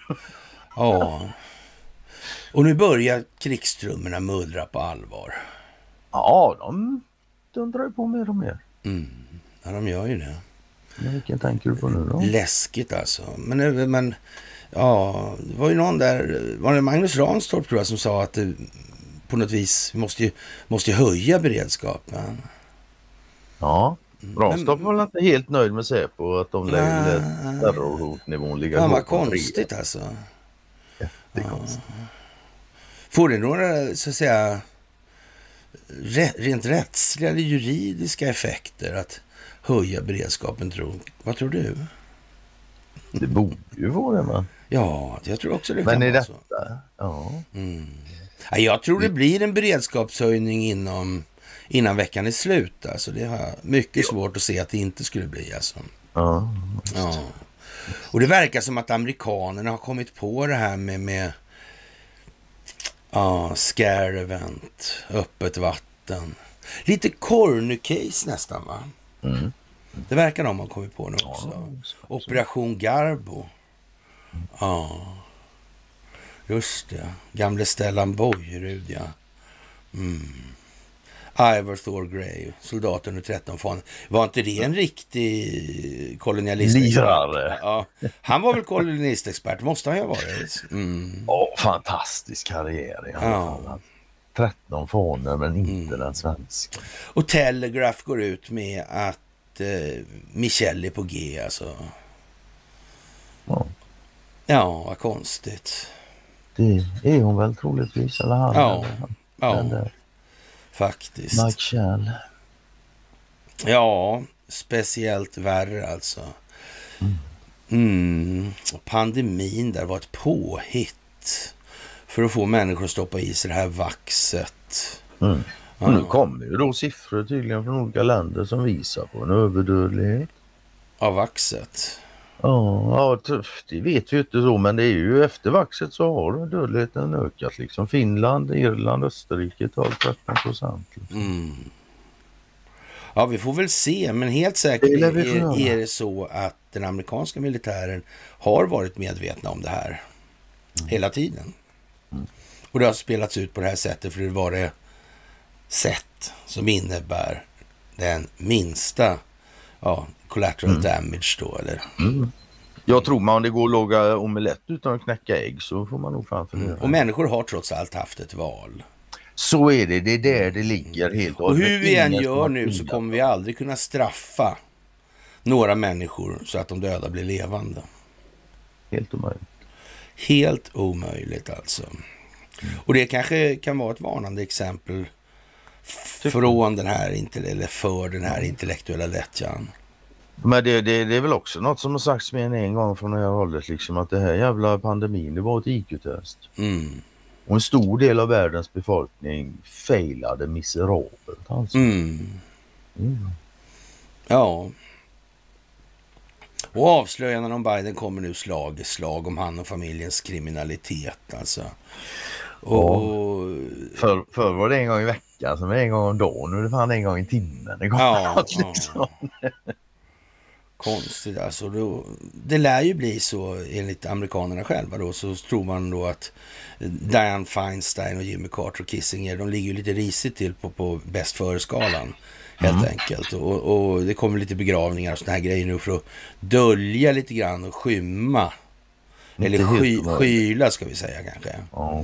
Och nu börjar krigstrummorna mullra på allvar. Ja, de drar på mer och mer. Ja, de gör ju det. Men vilken tänker du på nu då? Läskigt alltså. Men ja, det var ju någon där, var det Magnus Ranstorp tror jag som sa att det, på något vis måste höja beredskapen. Ja, Ranstorp var väl inte helt nöjd med sig på att de lägger terrorhotnivån ligga. Ja, vad konstigt alltså. Jättekonstigt. Får det några så att säga rent rättsliga eller juridiska effekter att höja beredskapen, vad tror du? Det borde ju vara det, man. Ja, jag tror också det. Men är det så. Ja. Jag tror det blir en beredskapshöjning innan veckan är slut. Alltså, det har mycket svårt att se att det inte skulle bli. Alltså. Ja. Och det verkar som att amerikanerna har kommit på det här med scare event, öppet vatten. Lite corner-case nästan, va? Det verkar de ha kommit på nu också. Operation Garbo. Just det. Gamle Stellan Bojerud, ja. Ivor Thor Grey, soldaten ur 13 fan. Var inte det en riktig kolonialistexpert? Ja, han var väl kolonialistexpert, måste han ju ha varit. Fantastisk karriär i alla fall. 13 faner, men inte den svenska. Och Telegraph går ut med att Michelle är på G, alltså. Ja, vad konstigt. Det är hon väl troligtvis, eller han? Ja. Faktiskt. Michelle. Ja, speciellt värre alltså. Och pandemin där var ett påhitt för att få människor att stoppa i sig det här vaxet. Och nu kommer ju då siffror tydligen från olika länder som visar på en överdödlighet. Av vaxet? Ja, det vet vi inte så, men det är ju efter vaxet så har dödligheten ökat. Liksom Finland, Irland, Österrike tar 13%. Ja, vi får väl se, men helt säkert är det så att den amerikanska militären har varit medvetna om det här hela tiden. Och det har spelats ut på det här sättet för det var det sätt som innebär den minsta collateral damage då, eller? Jag tror man om det går att laga omelett utan att knäcka ägg så får man nog framför det. Och människor har trots allt haft ett val. Så är det, det är där det ligger helt. Och hur vi än gör nu så kommer vi aldrig kunna straffa några människor så att de döda blir levande. Helt omöjligt. Helt omöjligt alltså. Och det kanske kan vara ett varnande exempel från den här, eller för den här intellektuella lättjan. Men det är väl också något som har sagts mer än en gång från det här hållet, liksom att det här jävla pandemin, det var ett IQ-test. Och en stor del av världens befolkning failade miserabelt alltså. Ja. Och avslöjandena om Biden kommer nu slag i slag om han och familjens kriminalitet alltså. Och... Förr var det en gång i veckan, som en gång om dagen, nu är det fan en gång i timmen. Liksom. Konstigt alltså. Det lär ju bli så enligt amerikanerna själva då, så tror man då att Dianne Feinstein och Jimmy Carter och Kissinger, de ligger ju lite risigt till på bäst före-skalan helt enkelt. Och det kommer lite begravningar och såna här grejer nu för att dölja lite grann och skymma. Eller skyla ska vi säga kanske.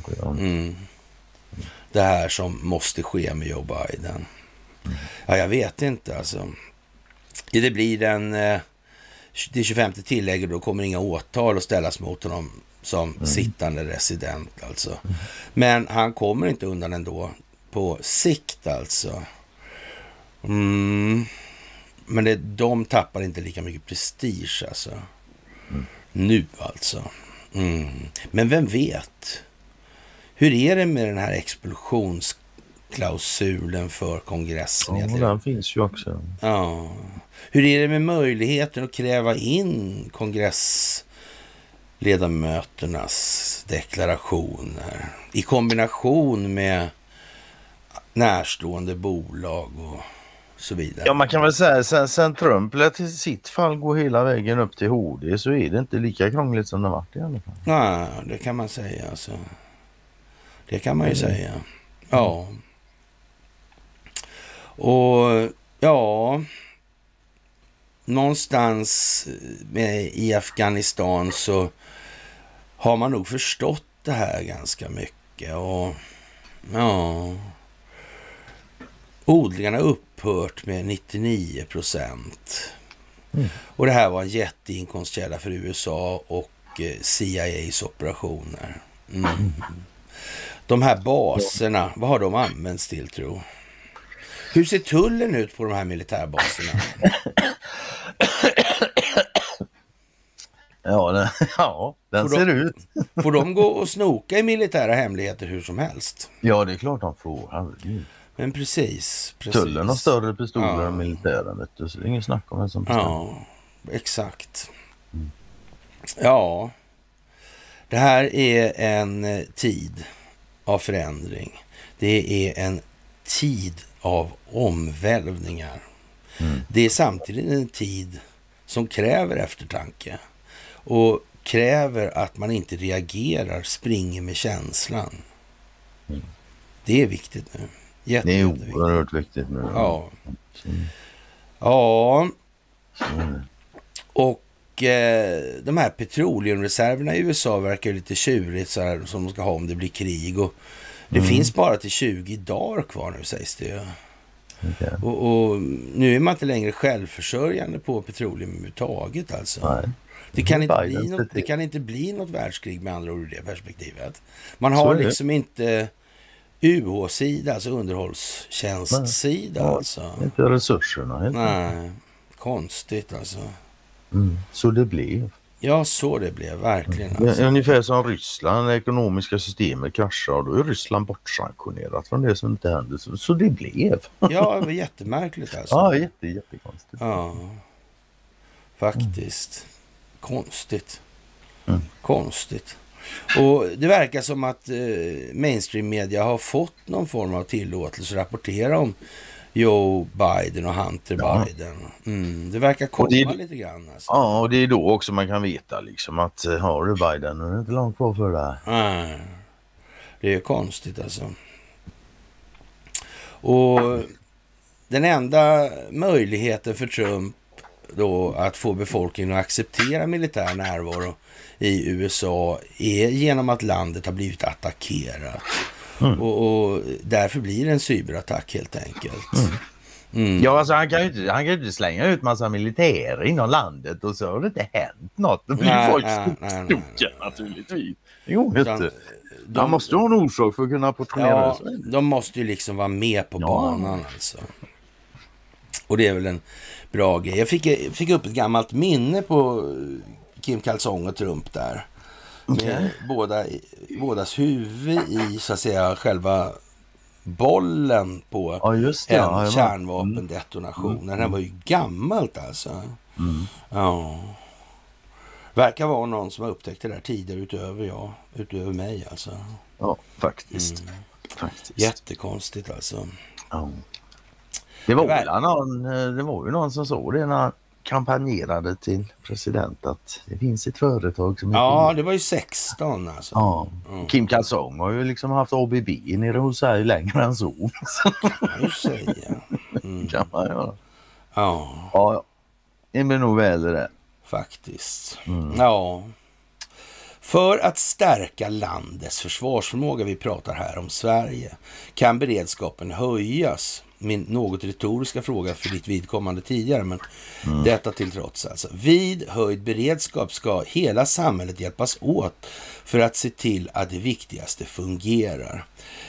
Det här som måste ske med Joe Biden. Ja, jag vet inte alltså. Det blir det 25 tillägget, då kommer inga åtal att ställas mot honom som sittande resident alltså. Men han kommer inte undan ändå på sikt alltså. Men de tappar inte lika mycket prestige alltså. Nu alltså. Men vem vet? Hur är det med den här expulsionsklausulen för kongressen? Ja, den finns ju också. Ja. Hur är det med möjligheten att kräva in kongressledamöternas deklarationer i kombination med närstående bolag och så vidare? Ja, man kan väl säga sen Trump lät i sitt fall gå hela vägen upp till HD, så är det inte lika krångligt som det varit i alla fall. Nej, det kan man säga alltså. Det kan man ju säga. Ja. Och ja, någonstans i Afghanistan så har man nog förstått det här ganska mycket. Och ja, odlingarna upphört med 99%. Och det här var en jätteinkomstkälla för USA och CIAs operationer. De här baserna, vad har de använts till, tro? Hur ser tullen ut på de här militärbaserna? Den ser ut. Får de gå och snoka i militära hemligheter hur som helst? Ja, det är klart de får. Herregud. Men precis. Tullen har större pistoler än militären, vet du, så det är ingen snack om en som bestämmer. Ja, exakt. Ja, det här är en tid av förändring. Det är en tid av omvälvningar. Det är samtidigt en tid som kräver eftertanke och kräver att man inte reagerar, springer med känslan. Det är viktigt nu. Det är oerhört viktigt nu. Ja. Ja. Och de här petroleumreserverna i USA verkar lite tjurigt så här, som de ska ha om det blir krig. Och det finns bara till 20 dagar kvar nu, sägs det ju. Okay. Och nu är man inte längre självförsörjande på petroleum överhuvudtaget alltså. Nej. Det kan inte bli något världskrig med andra ord i det perspektivet. Man har liksom inte UH-sida, alltså underhållstjänstsida alltså. Inte resurserna. Nej, konstigt alltså. Så det blev. Ja, så det blev verkligen. Alltså. Ungefär som Ryssland, det ekonomiska systemet kraschar och då är Ryssland bortsanktionerat från det som inte hände. Så det blev. Ja, det var jättemärkligt alltså. Ja, jättekonstigt. Ja, faktiskt. Konstigt. Konstigt. Och det verkar som att mainstream media har fått någon form av tillåtelse att rapportera om Joe Biden och Hunter Biden. Det verkar komma lite grann. Alltså. Ja, och det är då också man kan veta liksom att har du Biden, är det inte långt kvar för det. Nej, det är konstigt alltså. Och den enda möjligheten för Trump då att få befolkningen att acceptera militär närvaro i USA är genom att landet har blivit attackerat. Och därför blir det en cyberattack helt enkelt. Ja, alltså han kan ju inte slänga ut massa militär inom landet och så har det inte hänt något. Då blir folk stucken naturligtvis. Jo, han måste ha en orsak för att kunna portionera sig. De måste ju liksom vara med på banan alltså. Och det är väl en bra grej. Jag fick upp ett gammalt minne på Kim Kalsong och Trump där. Med bådas huvud i så att säga själva bollen på en kärnvapendetonation. Den var ju gammalt alltså. Ja. Verkar vara någon som har upptäckt det där tidigare utöver mig alltså. Ja, faktiskt. Jättekonstigt alltså. Ja. Det var ju någon som såg det när han kampanjerade till president att det finns ett företag som... Ja, det var ju 16 alltså. Ja. Kim Kalsong har ju liksom haft ABB nere hos sig längre än så. Just säga. Kan man göra. Ja, det blir nog väl det. Faktiskt. Ja. För att stärka landets försvarsförmåga, vi pratar här om Sverige, kan beredskapen höjas? Min något retoriska fråga för ditt vidkommande tidigare, men detta till trots alltså. Vid höjd beredskap ska hela samhället hjälpas åt för att se till att det viktigaste fungerar.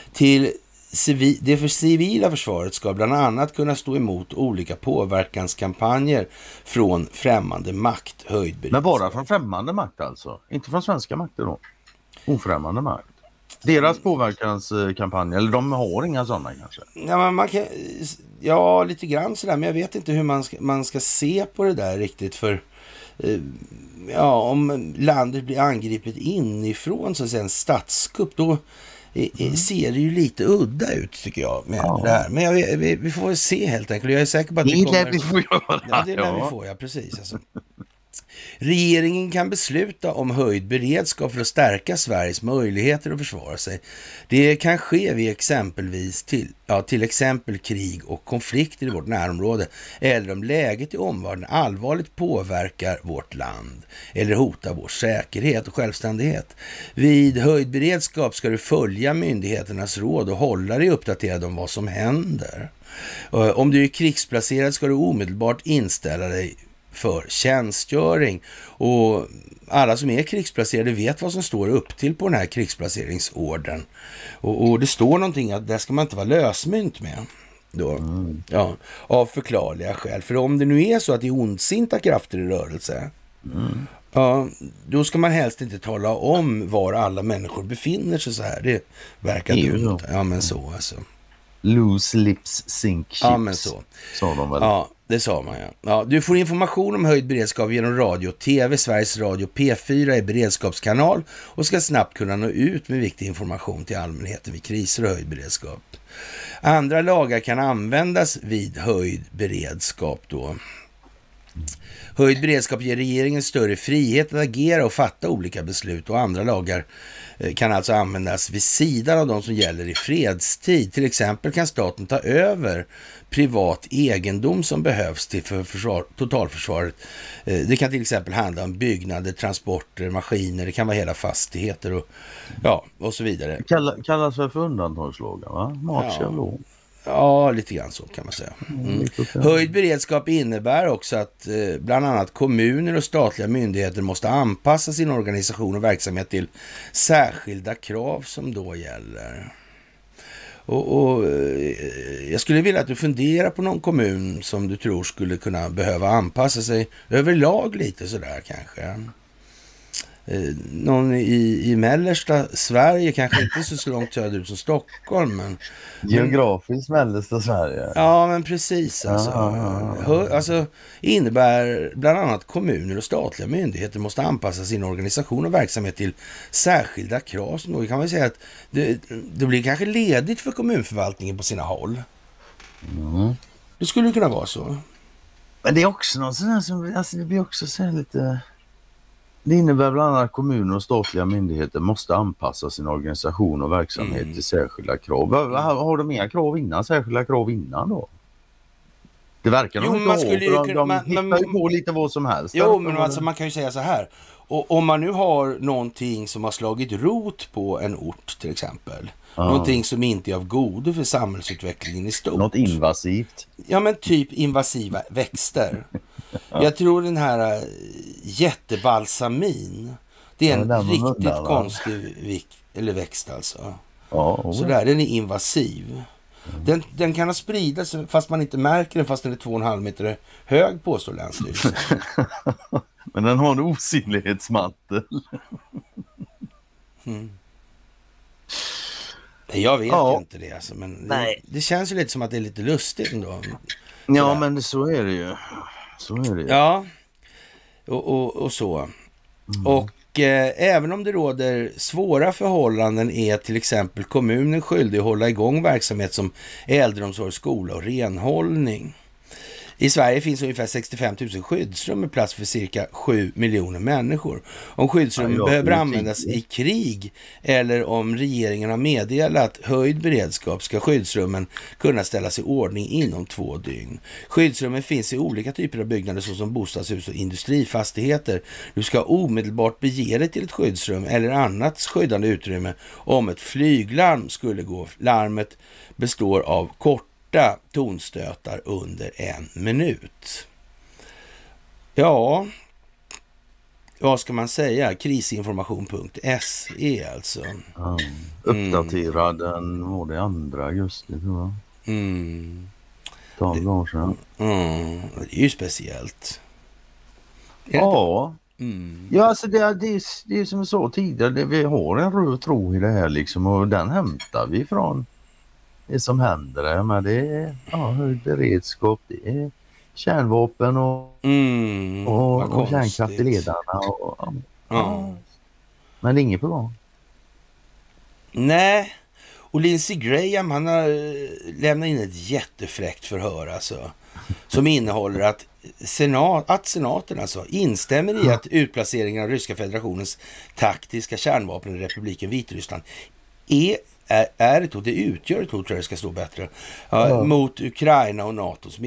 Det för civila försvaret ska bland annat kunna stå emot olika påverkanskampanjer från främmande makt, höjd beredskap. Men bara från främmande makt alltså? Inte från svenska makter då? Ofrämmande makt? Deras påverkanskampanj, eller de har inga sådana kanske? Ja, men man kan, ja, lite grann sådär, men jag vet inte hur man ska se på det där riktigt, för om landet blir angripet inifrån, så att säga en statskupp, då ser det ju lite udda ut tycker jag med det här. Men vi får se helt enkelt. Jag är säker på att det kommer... vi får göra. Ja, det är det vi får, ja precis alltså. Regeringen kan besluta om höjd beredskap för att stärka Sveriges möjligheter att försvara sig. Det kan ske vid exempelvis till exempel krig och konflikter i vårt närområde, eller om läget i omvärlden allvarligt påverkar vårt land eller hotar vår säkerhet och självständighet. Vid höjd beredskap ska du följa myndigheternas råd och hålla dig uppdaterad om vad som händer. Om du är krigsplacerad ska du omedelbart inställa dig för tjänstgöring, och alla som är krigsplacerade vet vad som står upp till på den här krigsplaceringsorden, och det står någonting att där ska man inte vara lösmynt med då. Ja, av förklarliga skäl, för om det nu är så att det är ondsinta krafter i rörelse, då ska man helst inte tala om var alla människor befinner sig så här. Det verkar dumt. Ja, men så alltså. Loose lips sink ships. Ja, men så. Sa de väl? Ja, det sa man ja. Du får information om höjd beredskap genom radio och tv. Sveriges Radio P4 är beredskapskanal och ska snabbt kunna nå ut med viktig information till allmänheten vid kriser och höjd beredskap. Andra lagar kan användas vid höjd beredskap då. Höjd beredskap ger regeringen större frihet att agera och fatta olika beslut, och andra lagar kan alltså användas vid sidan av de som gäller i fredstid. Till exempel kan staten ta över privat egendom som behövs till totalförsvaret. Det kan till exempel handla om byggnader, transporter, maskiner, det kan vara hela fastigheter och så vidare. Kallas för undantagslagar, va? Martial. Ja, lite grann så kan man säga. Höjd beredskap innebär också att bland annat kommuner och statliga myndigheter måste anpassa sin organisation och verksamhet till särskilda krav som då gäller. Och jag skulle vilja att du funderar på någon kommun som du tror skulle kunna behöva anpassa sig överlag lite sådär kanske. Någon i mellersta Sverige, kanske inte så långt söderut som Stockholm, men geografiskt mellersta Sverige. Ja, men precis alltså. Alltså innebär bland annat kommuner och statliga myndigheter måste anpassa sin organisation och verksamhet till särskilda krav. Så då kan man säga att det blir kanske ledigt för kommunförvaltningen på sina håll. Det skulle kunna vara så. Men det är också något sånt här som, alltså det blir också så här lite... Det innebär bland annat att kommuner och statliga myndigheter måste anpassa sin organisation och verksamhet till särskilda krav. Har de inga krav innan? Särskilda krav innan då? Det verkar de inte ha. De hittar ju på lite vad som helst. Jo, men alltså man kan ju säga så här. Och om man nu har någonting som har slagit rot på en ort till exempel. Någonting som inte är av godo för samhällsutvecklingen i stort. Något invasivt. Ja, men typ invasiva växter. Jag tror den här jättebalsamin, det är en riktigt konstig växt alltså. Så där, den är invasiv. Den kan ha spridits fast man inte märker den fast den är 2,5 meter hög, påstår Länsstyrelsen. Men den har en osynlighetsmantel. Jag vet inte det alltså, men det känns ju lite som att det är lite lustigt ändå. Ja, men så är det ju. Så är det ju. Ja, och så. Och även om det råder svåra förhållanden är till exempel kommunen skyldig att hålla igång verksamhet som äldreomsorg, skola och renhållning. I Sverige finns ungefär 65 000 skyddsrum med plats för cirka 7 miljoner människor. Om skyddsrummen behöver användas i krig eller om regeringen har meddelat höjd beredskap ska skyddsrummen kunna ställas i ordning inom 2 dygn. Skyddsrummen finns i olika typer av byggnader såsom bostadshus och industrifastigheter. Du ska omedelbart bege dig till ett skyddsrum eller annat skyddande utrymme om ett flyglarm skulle gå. Larmet består av tonstötar under 1 minut. Ja, vad ska man säga? Krisinformation.se alltså. Uppdaterad den var det 2 augusti tror jag. 12 år sedan. Det är ju speciellt. Ja. Ja, alltså det är som jag sa tidigare. Vi har en röd tråd i det här liksom och den hämtar vi från det som händer där, men det är höjd beredskap, det är kärnvapen och kärnkraft i ledarna. Men det är inget på gång. Nej, och Lindsey Graham han har lämnat in ett jättefräckt förhör alltså, som innehåller att senaten alltså instämmer i att utplaceringen av Ryska federationens taktiska kärnvapen i republiken Vitryssland är ett hot, det utgör ett hot, tror jag det ska stå bättre, mot Ukraina och NATOs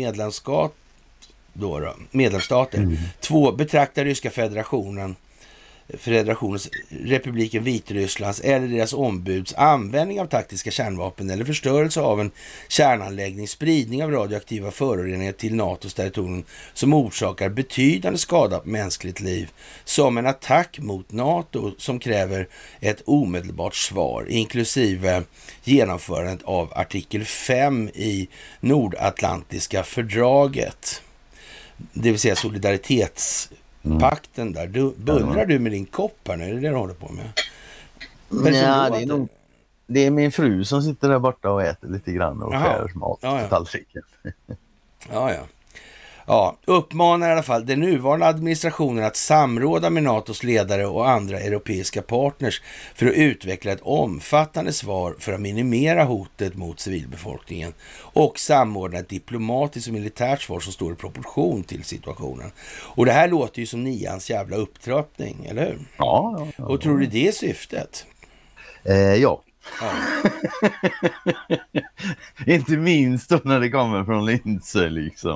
medlemsstater. 2, betraktar Ryska federationens republiken Vitrysslands eller deras ombuds användning av taktiska kärnvapen eller förstörelse av en kärnanläggning, spridning av radioaktiva föroreningar till NATOs territorium som orsakar betydande skada på mänskligt liv som en attack mot NATO som kräver ett omedelbart svar, inklusive genomförandet av artikel 5 i Nordatlantiska fördraget, det vill säga solidaritetspakten där. Bullrar du med din kopp här nu? Är det du håller på med? Det är min fru som sitter där borta och äter lite grann och skär mat på tallriken. Ja, uppmanar i alla fall den nuvarande administrationen att samråda med NATOs ledare och andra europeiska partners för att utveckla ett omfattande svar för att minimera hotet mot civilbefolkningen och samordna ett diplomatiskt och militärt svar som står i proportion till situationen. Och det här låter ju som 9ans jävla upptrappning, eller hur? Ja. Och tror du det är syftet? Ja. Inte minst då när det kommer från Lindsey liksom.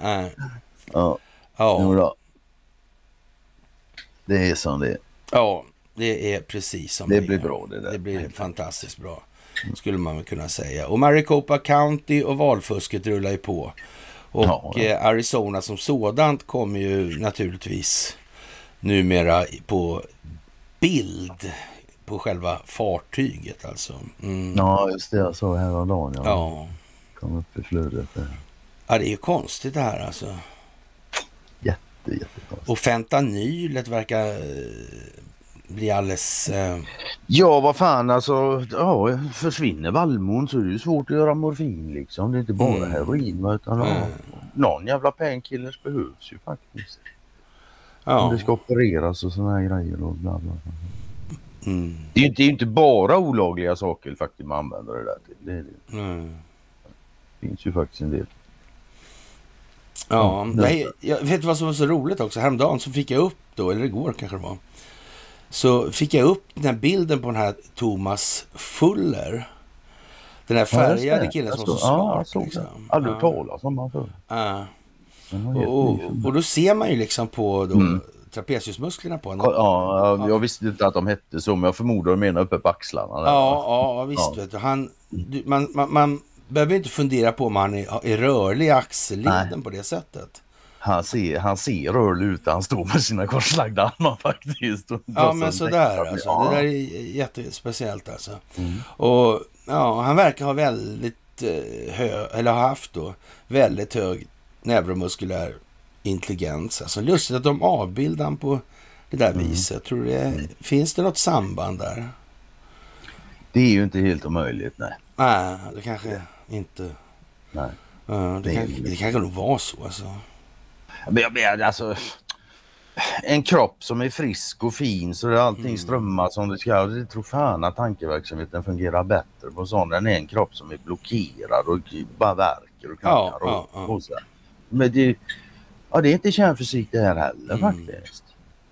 Ja. Det är som det är. Ja, det är precis som det blir bra det där. Det blir fantastiskt bra, skulle man väl kunna säga. Och Maricopa County och valfusket rullar ju på. Och Arizona som sådant kommer ju naturligtvis numera på bild på själva fartyget alltså. Ja, just det. Jag såg här av dagen. Ja. Kom upp i flödet. Ja, det är ju konstigt det här alltså. Jättekonstigt. Och fentanylet verkar bli alldeles... Ja, vad fan alltså. Ja, försvinner vallmon så är det ju svårt att göra morfin liksom. Det är inte bara heroin utan någon jävla painkillers behövs ju faktiskt. Om det ska opereras och såna här grejer och bla bla. Det är inte bara olagliga saker faktiskt man använder det där till. Det är det. finns ju faktiskt en del. Ja, jag vet vad som var så roligt också. Häromdagen så fick jag upp då, eller igår kanske det var, så fick jag upp den här bilden på den här Thomas Fuller. Den här färgade killen som var så smart. Liksom. Aldrig talas om han förr. Och då ser man ju liksom på trapeziusmusklerna på honom. Ja, jag visste inte att de hette så, men jag förmodar de menar uppe på axlarna. Där. Ja, visst. Vet du. Man behöver inte fundera på om han är rörlig i axelleden på det sättet. Han ser rörlig ut, han står med sina korslagda armar faktiskt. Ja, men sådär alltså. Ja. Det där är jättespeciellt alltså. Och ja, han verkar ha väldigt eller har haft då väldigt hög neuromuskulär intelligens. Alltså lustigt att de avbildar han på det där viset. Tror du finns det något samband där? Det är ju inte helt omöjligt, nej. Nej, det kanske inte. Nej. Det kanske nog var så alltså. Men alltså, en kropp som är frisk och fin så det allting strömmar som det ska. Det tror fan att tankeverksamheten fungerar bättre på sån än en kropp som är blockerad och bara verkar och knackar och så. Men det är inte kärnfysik det här heller faktiskt.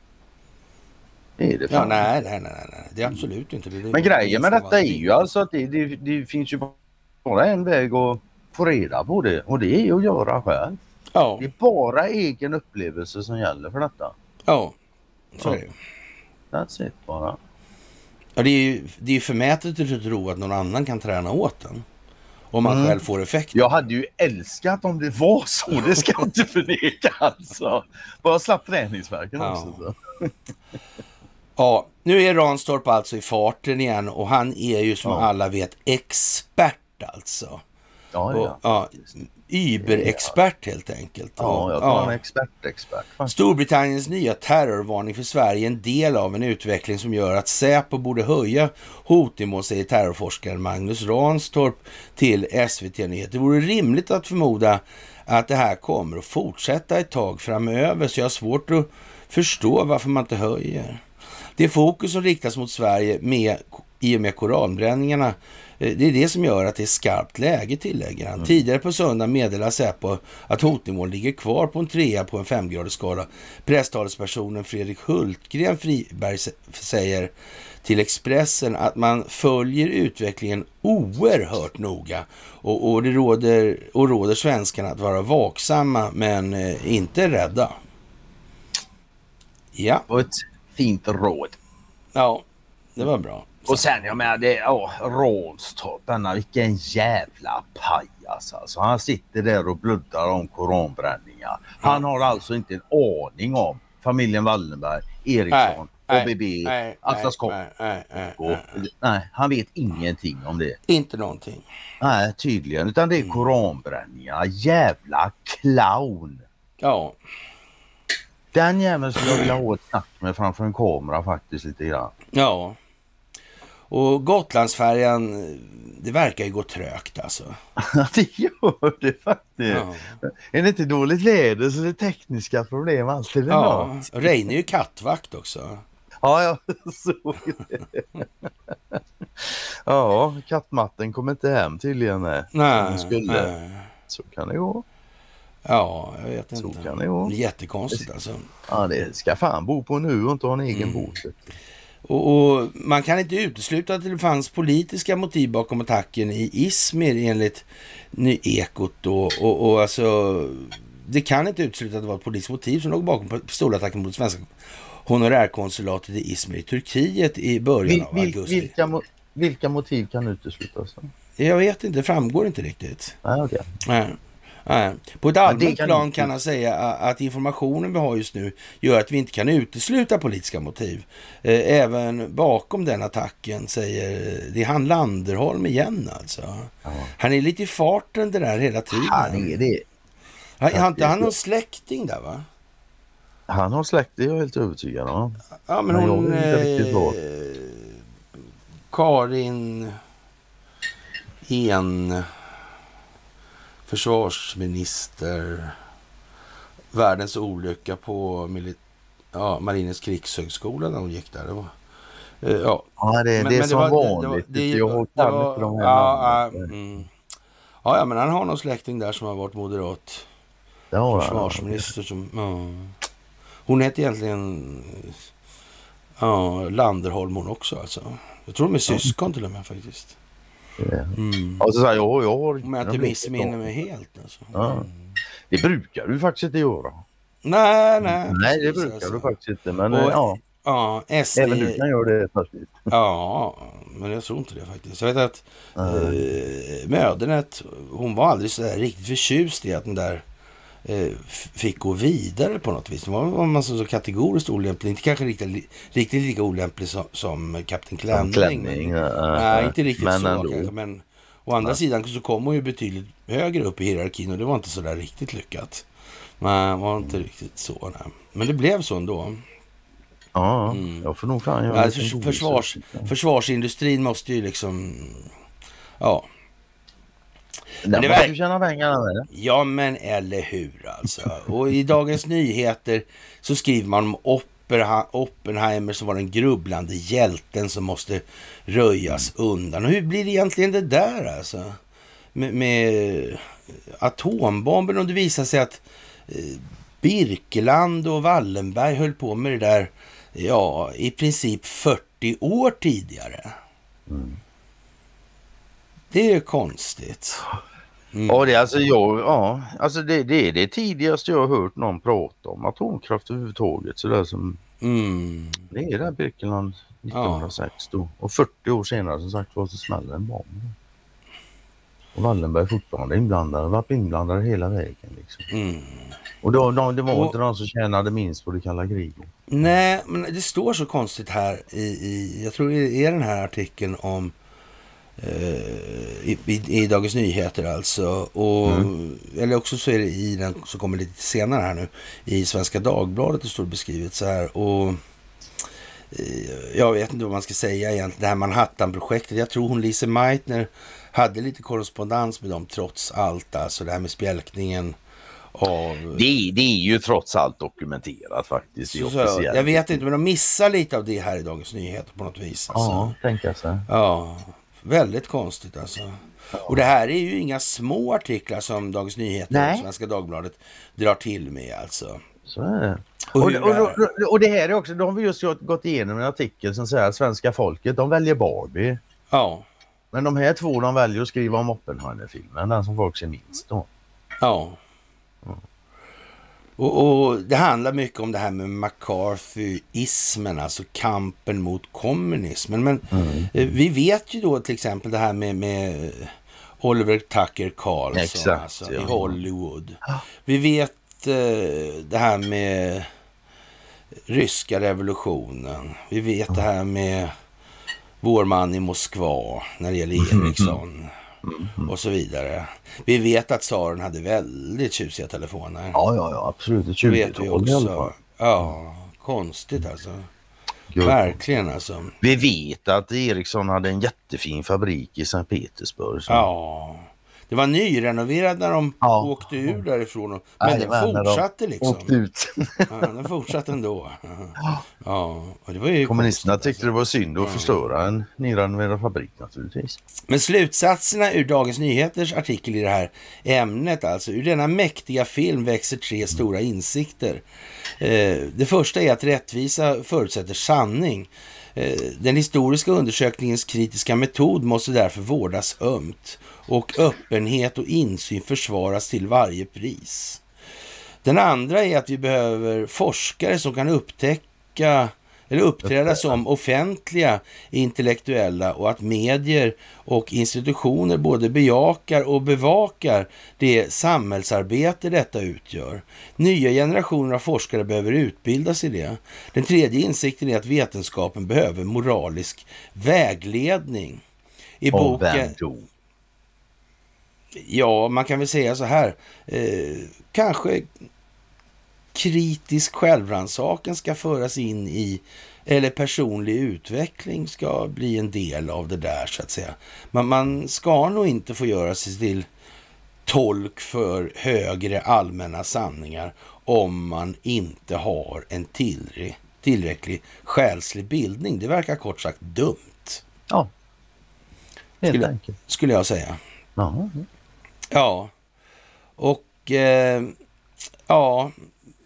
Det är det fan. Ja, nej. Det är absolut inte det. Men grejen med detta är ju alltså att det finns ju bara en väg att få reda på det och det är att göra själv. Ja. Det är bara egen upplevelse som gäller för detta. Ja, så är det. That's it bara. Ja, det är ju förmätet att tro att någon annan kan träna åt den. Om man själv får effekt. Jag hade ju älskat om det var så. Det ska jag inte förneka alltså. Bara slapp träningsverken också. Så. Ja, nu är Ranstorp alltså i farten igen. Och han är ju som alla vet expert alltså. Ja. Überexpert helt enkelt. Ja, jag tar en expert. Storbritanniens nya terrorvarning för Sverige är en del av en utveckling som gör att Säpo borde höja hotnivån, säger terrorforskaren Magnus Ranstorp till SVT-nyheter. Det vore rimligt att förmoda att det här kommer att fortsätta ett tag framöver, så jag har svårt att förstå varför man inte höjer. Det fokus som riktas mot Sverige i och med koranbränningarna, det är det som gör att det är skarpt läge, tillägger han. Tidigare på söndag meddelade Säpo att hotnivån ligger kvar på en 3 på en 5-gradig skala. Presstalespersonen Fredrik Hultgren Friberg säger till Expressen att man följer utvecklingen oerhört noga och det råder svenskarna att vara vaksamma men inte rädda. Ja. Och ett fint råd. Ja, det var bra. Och sen, jag menar, Ranstorp, vilken jävla pajas alltså. Han sitter där och bluddar om koranbränningar. Han har alltså inte en aning om familjen Wallenberg, Eriksson, ABB, Atlas Copco. Nej, han vet ingenting om det. Inte någonting. Nej, tydligen. Utan det är koranbränningar. Jävla clown. Ja. Den jäveln skulle jag vilja ha ett snack med framför en kamera faktiskt lite grann. Ja. Och Gotlandsfärjan, det verkar ju gå trögt alltså. Det gör det faktiskt. Ja. Är det inte dåligt väder så är det tekniska problem alltid. Ja, Reine är ju kattvakt också. Ja, jag såg det. Ja, kattmatten kommer inte hem tydligen. Nej. Så kan det gå. Ja, jag vet inte. Så kan det gå. Jättekonstigt alltså. Ja, det ska fan bo på nu och inte ha en egen båt. Och man kan inte utesluta att det fanns politiska motiv bakom attacken i Izmir enligt Ekot och alltså det kan inte utesluta att det var ett politiskt motiv som låg bakom pistolattacken mot svenska honorärkonsulatet i Izmir i Turkiet i början av augusti. Vilka motiv kan uteslutas? Jag vet inte, det framgår inte riktigt. Okay. Nej. På ett allmänt plan kan jag säga att informationen vi har just nu gör att vi inte kan utesluta politiska motiv. Även bakom den attacken säger det är han Landerholm igen alltså. Ja. Han är lite i farten det där hela tiden. Han är det. Har inte han någon släkting där va? Han har släkt, det är jag helt övertygad om. Ja men hon Karin försvarsminister, världens olycka på Marinens krigshögskola när hon gick där. Det var, det är som vanligt. Ja, men han har någon släkting där som har varit moderat Det har han. försvarsminister. Som, hon heter egentligen Landerholm hon också alltså. Jag tror de är syskon till och med faktiskt. Och så säger jag om jag inte missminner mig helt alltså. Det brukar du faktiskt inte göra. Nej, det brukar alltså. Du faktiskt inte. Men Ja, SD... Även du kan göra det faktiskt. Ja, men jag tror inte det faktiskt. Jag vet att Mödernet, hon var aldrig så där riktigt förtjust i att den där fick gå vidare på något vis. Det var man så kategoriskt olämplig. Inte kanske riktigt lika olämplig som Kapten Klänning. Nej, inte riktigt men så ändå. Kanske. Men å andra sidan så kom hon ju betydligt högre upp i hierarkin och det var inte så där riktigt lyckat. Nej, det var inte riktigt så. Nej. Men det blev så ändå. Ja, jag får nog fan göra försvarsindustrin måste ju liksom... Ja. Men det måste ju tjäna pengarna med det. Ja, men eller hur alltså. Och i Dagens Nyheter så skriver man om Oppenheimer som var den grubblande hjälten som måste röjas undan. Och hur blir det egentligen det där alltså? Med atombomben, om det visar sig att Birkeland och Wallenberg höll på med det där i princip 40 år tidigare. Det är konstigt. Ja, det är alltså det är det tidigaste jag har hört någon prata om atomkraft överhuvudtaget, så där som det är där Birkeland 1906 då. Och 40 år senare som sagt var så smäller en bomb. Och Wallenberg fortfarande inblandade, var inblandade hela vägen liksom. Och det var inte de som tjänade minst på det kalla kriget. Nej, men det står så konstigt här jag tror det är den här artikeln om i Dagens Nyheter alltså. Och, eller också så är det i den som kommer lite senare här nu i Svenska Dagbladet, det står beskrivet så här. Och jag vet inte vad man ska säga egentligen, det här Manhattan-projektet. Jag tror hon Lise Meitner hade lite korrespondens med dem trots allt, alltså det här med spjälkningen av... Det är ju trots allt dokumenterat faktiskt. Jag vet inte, men de missar lite av det här i Dagens Nyheter på något vis. Alltså. Ja, tänker sig. Ja, väldigt konstigt alltså. Och det här är ju inga små artiklar som Dagens Nyheter och Svenska Dagbladet drar till med alltså. Så är det. Och det här är också, de har just gått igenom en artikel som säger att svenska folket, de väljer Barbie. Ja. Men de här två, de väljer att skriva om Oppenheimer-filmen, den som folk ser minst då. Ja. Och det handlar mycket om det här med McCarthyismen, alltså kampen mot kommunismen. Men vi vet ju då till exempel det här med Oliver Tucker Carlson alltså, i Hollywood. Vi vet det här med ryska revolutionen. Vi vet det här med vår man i Moskva när det gäller Ericsson. Och så vidare. Vi vet att tsaren hade väldigt tjusiga telefoner. Ja, absolut. Det vet vi också. Ja, konstigt alltså. Verkligen alltså. Vi vet att Ericsson hade en jättefin fabrik i Sankt Petersburg. Så. Ja, det var nyrenoverad när de åkte ur därifrån. Men den fortsatte liksom. Åkte ut. Den fortsatte ändå. Ja, och det var ju kommunisterna tyckte det var synd att förstöra en nyrenoverad fabrik naturligtvis. Men slutsatserna ur Dagens Nyheters artikel i det här ämnet, alltså ur denna mäktiga film växer 3 stora insikter. Det första är att rättvisa förutsätter sanning. Den historiska undersökningens kritiska metod måste därför vårdas ömt och öppenhet och insyn försvaras till varje pris. Den andra är att vi behöver forskare som kan uppträda som offentliga intellektuella och att medier och institutioner både bejakar och bevakar det samhällsarbete detta utgör. Nya generationer av forskare behöver utbildas i det. Den tredje insikten är att vetenskapen behöver moralisk vägledning. I boken... Ja, man kan väl säga så här. Kanske kritisk självrannsakan ska föras in i, eller personlig utveckling ska bli en del av det där så att säga. Men man ska nog inte få göra sig till tolk för högre allmänna sanningar om man inte har en tillräcklig själslig bildning. Det verkar kort sagt dumt. Ja, helt enkelt. Skulle jag säga. Ja. Ja, och ja,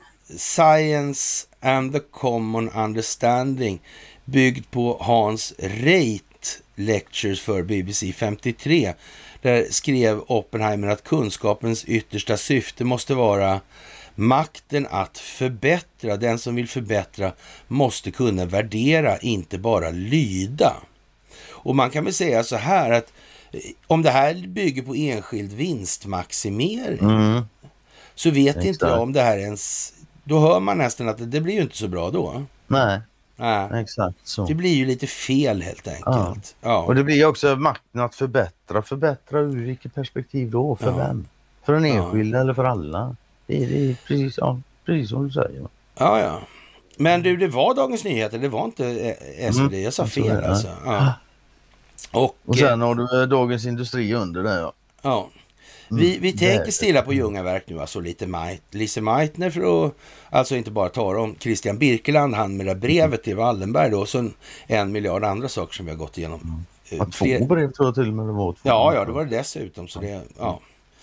Science and the Common Understanding, byggd på Hans Reit Lectures för BBC 53. Där skrev Oppenheimer att kunskapens yttersta syfte måste vara makten att förbättra. Den som vill förbättra måste kunna värdera, inte bara lyda. Och man kan väl säga så här att om det här bygger på enskild vinstmaximering så vet inte jag om det här ens... Då hör man nästan att det blir ju inte så bra då. Nej, exakt så. Det blir ju lite fel helt enkelt. Ja. Och det blir också makten att förbättra. Förbättra ur vilket perspektiv då? För vem? För den enskilda eller för alla? Det är precis som du säger. Ja. Men du, det var Dagens Nyheter, det var inte SvD. Jag sa fel alltså. Ja. Och sen har du Dagens Industri under det. Ja. Vi tänker stilla på Ljungaverk nu, alltså Lise Meitner, för att alltså inte bara ta om Christian Birkeland, han med det brevet till Wallenberg då, och så 1 miljard andra saker som vi har gått igenom. 2 brev tror jag till och med det var. Ja, det var det dessutom. Så det, ja.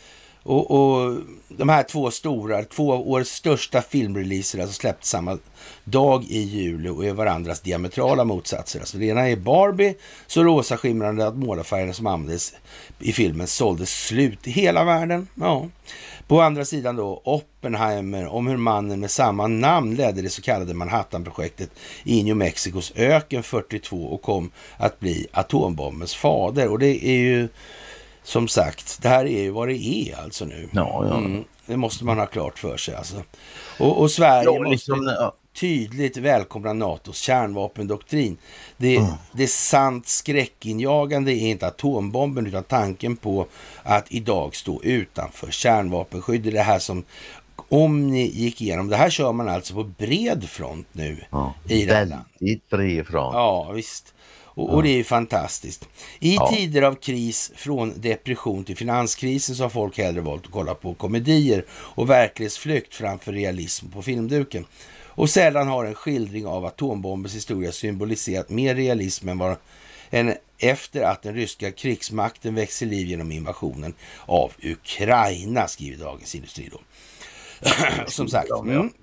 Och de här 2 årets största filmreleaser alltså släppt samma dag i juli och är varandras diametrala motsatser. Alltså det ena är Barbie, så rosa skimrande att målarfärgerna som användes i filmen såldes slut i hela världen. Ja. På andra sidan då Oppenheimer, om hur mannen med samma namn ledde det så kallade Manhattan-projektet i New Mexicos öken 42 och kom att bli atombombens fader. Och det är ju som sagt, det här är ju vad det är alltså nu. Ja. Det måste man ha klart för sig alltså. Och Sverige måste tydligt välkomna NATOs kärnvapendoktrin. Det är sant skräckinjagande är inte atombomben utan tanken på att idag stå utanför kärnvapenskydd. Det här som, om ni gick igenom, det här kör man alltså på bred front nu i det här landet. Väldigt bred front. Ja, visst. Och det är ju fantastiskt. I tider av kris, från depression till finanskrisen, så har folk hellre valt att kolla på komedier och verklighetsflykt framför realism på filmduken. Och sällan har en skildring av atombombens historia symboliserat mer realism än efter att den ryska krigsmakten växer liv genom invasionen av Ukraina, skriver Dagens Industri då. Som sagt.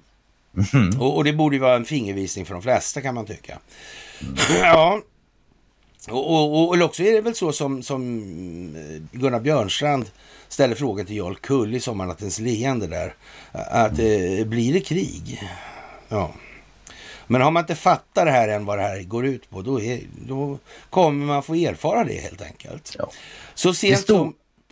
Och det borde ju vara en fingervisning för de flesta, kan man tycka. Ja. Och också är det väl så som Gunnar Björnstrand ställer frågan till Jarl Kull i Sommarnattens leende där, att blir det krig? Ja. Men har man inte fattat det här än vad det här går ut på, då kommer man få erfara det helt enkelt. Ja. Så sent som...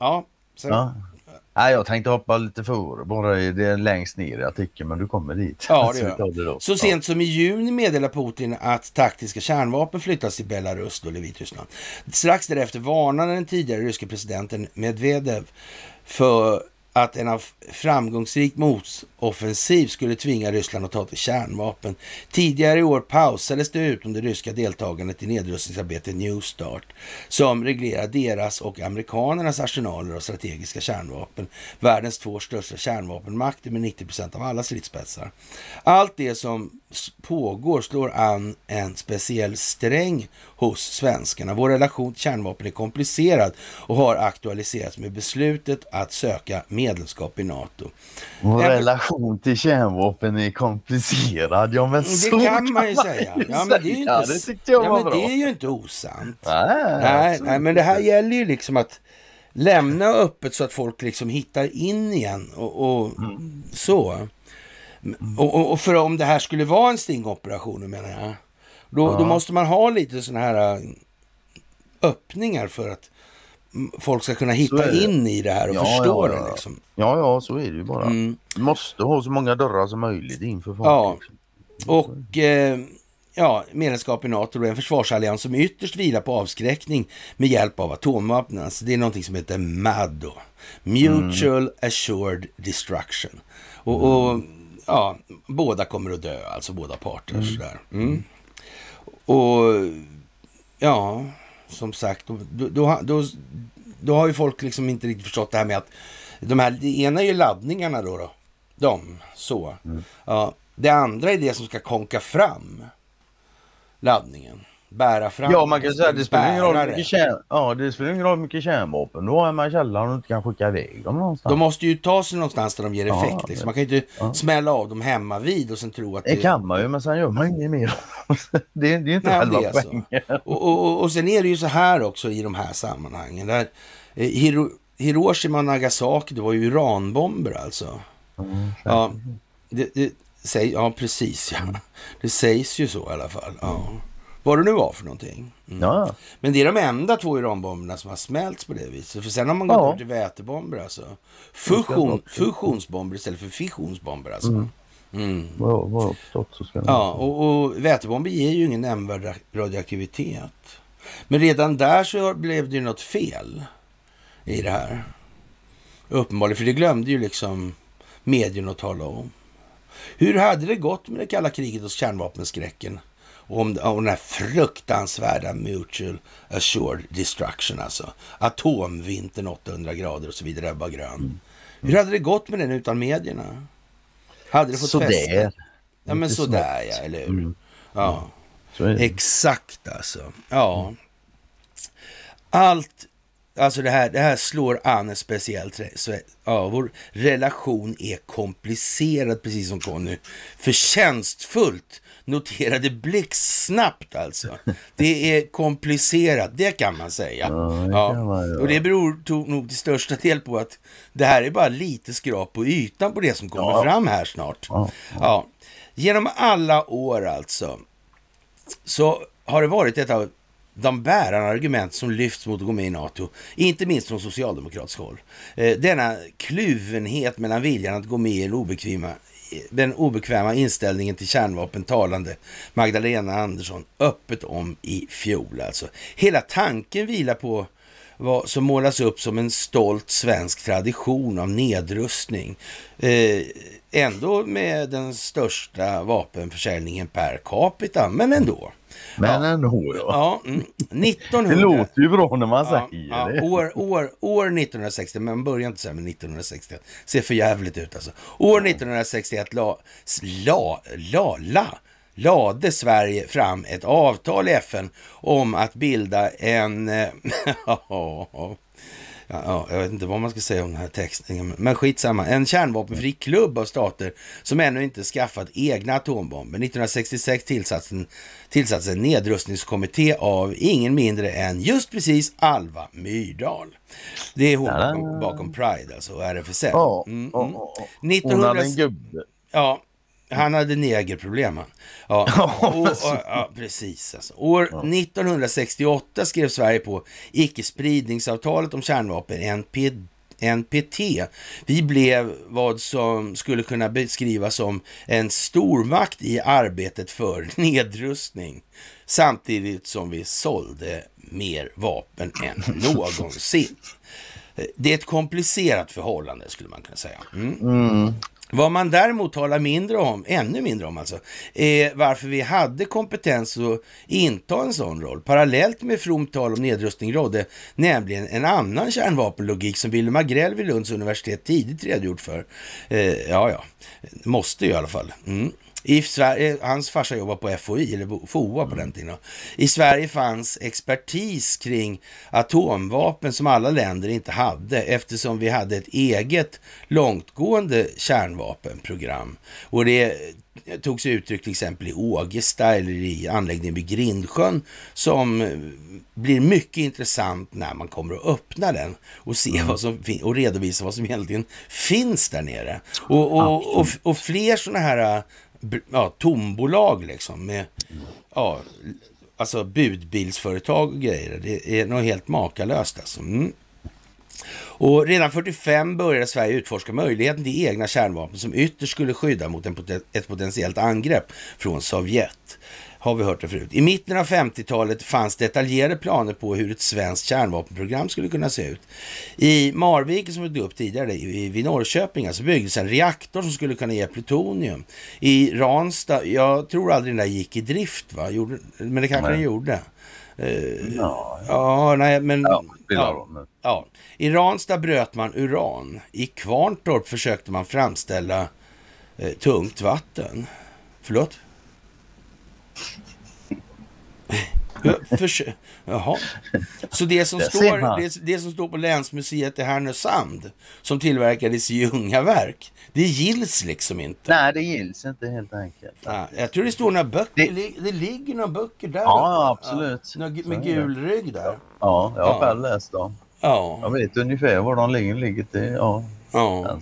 Nej, jag tänkte hoppa lite före, bara det är längst ner i artikeln, men du kommer dit. Ja, det gör. Så sent som i juni meddelar Putin att taktiska kärnvapen flyttas till Belarus eller Vitryssland. Strax därefter varnade den tidigare ryska presidenten Medvedev för att en framgångsrik motoffensiv skulle tvinga Ryssland att ta till kärnvapen. Tidigare i år pausades det utom det ryska deltagandet i nedrustningsarbetet New Start, som reglerar deras och amerikanernas arsenaler av strategiska kärnvapen, världens 2 största kärnvapenmakter med 90% av alla stridsspetsar. Allt det som pågår slår an en speciell sträng hos svenskarna. Vår relation till kärnvapen är komplicerad och har aktualiserats med beslutet att söka medlemskap i NATO. Vår relation till kärnvapen är komplicerad. Ja, men det kan man ju säga. Ja, men det är ju inte, det tyckte jag var bra. Det är ju inte osant. Nej, men det här gäller ju liksom att lämna öppet så att folk liksom hittar in igen och så. Och för om det här skulle vara en stingoperation, menar jag, då måste man ha lite såna här öppningar för att folk ska kunna hitta in i det här och förstå det liksom. Ja, så är det ju bara. Du måste ha så många dörrar som möjligt inför folk. Ja, liksom. Och medlemskap i NATO är en försvarsallians som ytterst vilar på avskräckning med hjälp av atomvapen. Alltså det är någonting som heter MAD, Mutual Assured Destruction. Och båda kommer att dö, alltså båda parter. Sådär. Och ja, som sagt, då har ju folk liksom inte riktigt förstått det här med att det ena är ju laddningarna då. Ja, det andra är det som ska konka fram laddningen. bära fram. Ja, man kan säga att det spelar ingen roll bärare. det spelar ingen roll hur mycket kärnvapen. Då är man i källaren och inte kan skicka iväg dem någonstans. De måste ju ta sig någonstans där de ger effekt. Ja, Liksom. Man kan ju inte smälla av dem hemma vid och sen tro att Det kan man ju, men sen gör man inget mer. det är inte Nej, själva det är så. poängen. Och sen är det ju så här också i de här sammanhangen. Där Hiroshima och Nagasaki, det var ju uranbomber alltså. Ja, precis. Ja. Det sägs ju så i alla fall. Ja. Vad det nu var för någonting. Ja. Men det är de enda 2 uranbomberna som har smälts på det viset. För sen har man gått över till vätebomber alltså. Fusionsbomber istället för fissionsbomber alltså. Vad uppstått så ska Ja, och vätebomber ger ju ingen nämnvärd radioaktivitet. Men redan där så blev det ju något fel i det här. Uppenbarligen, för det glömde ju liksom medierna att tala om. Hur hade det gått med det kalla kriget och kärnvapenskräcken? Om den här fruktansvärda mutual assured destruction, alltså atomvintern 800 grader och så vidare, Ebba Grön. Hur hade det gått med den utan medierna? Hade det fått fäste? Ja, men sådär, ja, eller hur? Ja, exakt alltså. Ja. Allt, alltså det här slår an ett speciellt. Ja, vår relation är komplicerad, precis som Conny förtjänstfullt noterade blixtsnabbt alltså. Det är komplicerat, det kan man säga. Och det beror nog till största del på att det här är bara lite skrap på ytan på det som kommer fram här snart. Ja. Genom alla år alltså så har det varit ett av de bärande argument som lyfts mot att gå med i NATO, inte minst från socialdemokratiskt håll. Denna kluvenhet mellan viljan att gå med i den obekväma inställningen till kärnvapen talande Magdalena Andersson öppet om i fjol. Alltså. Hela tanken vilar på vad som målas upp som en stolt svensk tradition av nedrustning. Ändå med den största vapenförsäljningen per capita, men ändå. Ja. 1900. Det låter ju bra när man säger det. År 1960, men börjar inte säga med 1961. Ser för jävligt ut alltså. År 1961 lade Sverige fram ett avtal i FN om att bilda en jag vet inte vad man ska säga om den här texten, men skitsamma. En kärnvapenfri klubb av stater som ännu inte skaffat egna atombomber. 1966 tillsattes en nedrustningskommitté av ingen mindre än just precis Alva Myrdal. Det är hon bakom Pride, alltså, och RFSL. Hon hade en gubbe. Ja, han hade negerproblem. Ja, precis. Alltså. År 1968 skrev Sverige på icke-spridningsavtalet om kärnvapen, NPT. Vi blev vad som skulle kunna beskrivas som en stormakt i arbetet för nedrustning. Samtidigt som vi sålde mer vapen än någonsin. Det är ett komplicerat förhållande, skulle man kunna säga. Vad man däremot talar ännu mindre om alltså, är varför vi hade kompetens att inta en sån roll. Parallellt med fromt tal om nedrustning rådde nämligen en annan kärnvapenlogik som Wilhelm Agrell vid Lunds universitet tidigt redogjort för. Måste ju i alla fall. I Sverige, hans farsa jobbade på FOI eller FOA på den tiden. I Sverige fanns expertis kring atomvapen som alla länder inte hade, eftersom vi hade ett eget långtgående kärnvapenprogram. Och det tog sig uttryck till exempel i Ågesta eller i anläggningen vid Grindsjön, som blir mycket intressant när man kommer att öppna den och se vad som och redovisa vad som egentligen finns där nere. Och fler sådana här tombolag liksom med alltså budbilsföretag och grejer. Det är nog helt makalöst alltså. Och redan 45 började Sverige utforska möjligheten till egna kärnvapen som ytterst skulle skydda mot ett potentiellt angrepp från Sovjet. Har vi hört det förut. I mitten av 50-talet fanns detaljerade planer på hur ett svenskt kärnvapenprogram skulle kunna se ut. I Marviken, som vi tog upp tidigare, vid Norrköping, alltså byggdes en reaktor som skulle kunna ge plutonium. I Ranstad, jag tror aldrig den där gick i drift, va? Men det kanske den gjorde. I Ranstad bröt man uran. I Kvarntorp försökte man framställa tungt vatten. Förlåt? Jaha. Så det som, ser man. det som står på Länsmuseet i Härnösand som tillverkades i Ljungaverk, det gills liksom inte. Nej, det gills inte helt enkelt. Ja, jag tror det står några böcker. Det ligger några böcker där. Ja, absolut. Ja, med gul rygg där. Ja, jag har själv läst dem. Ja. Jag vet ungefär var de ligger till. Ja. Ja.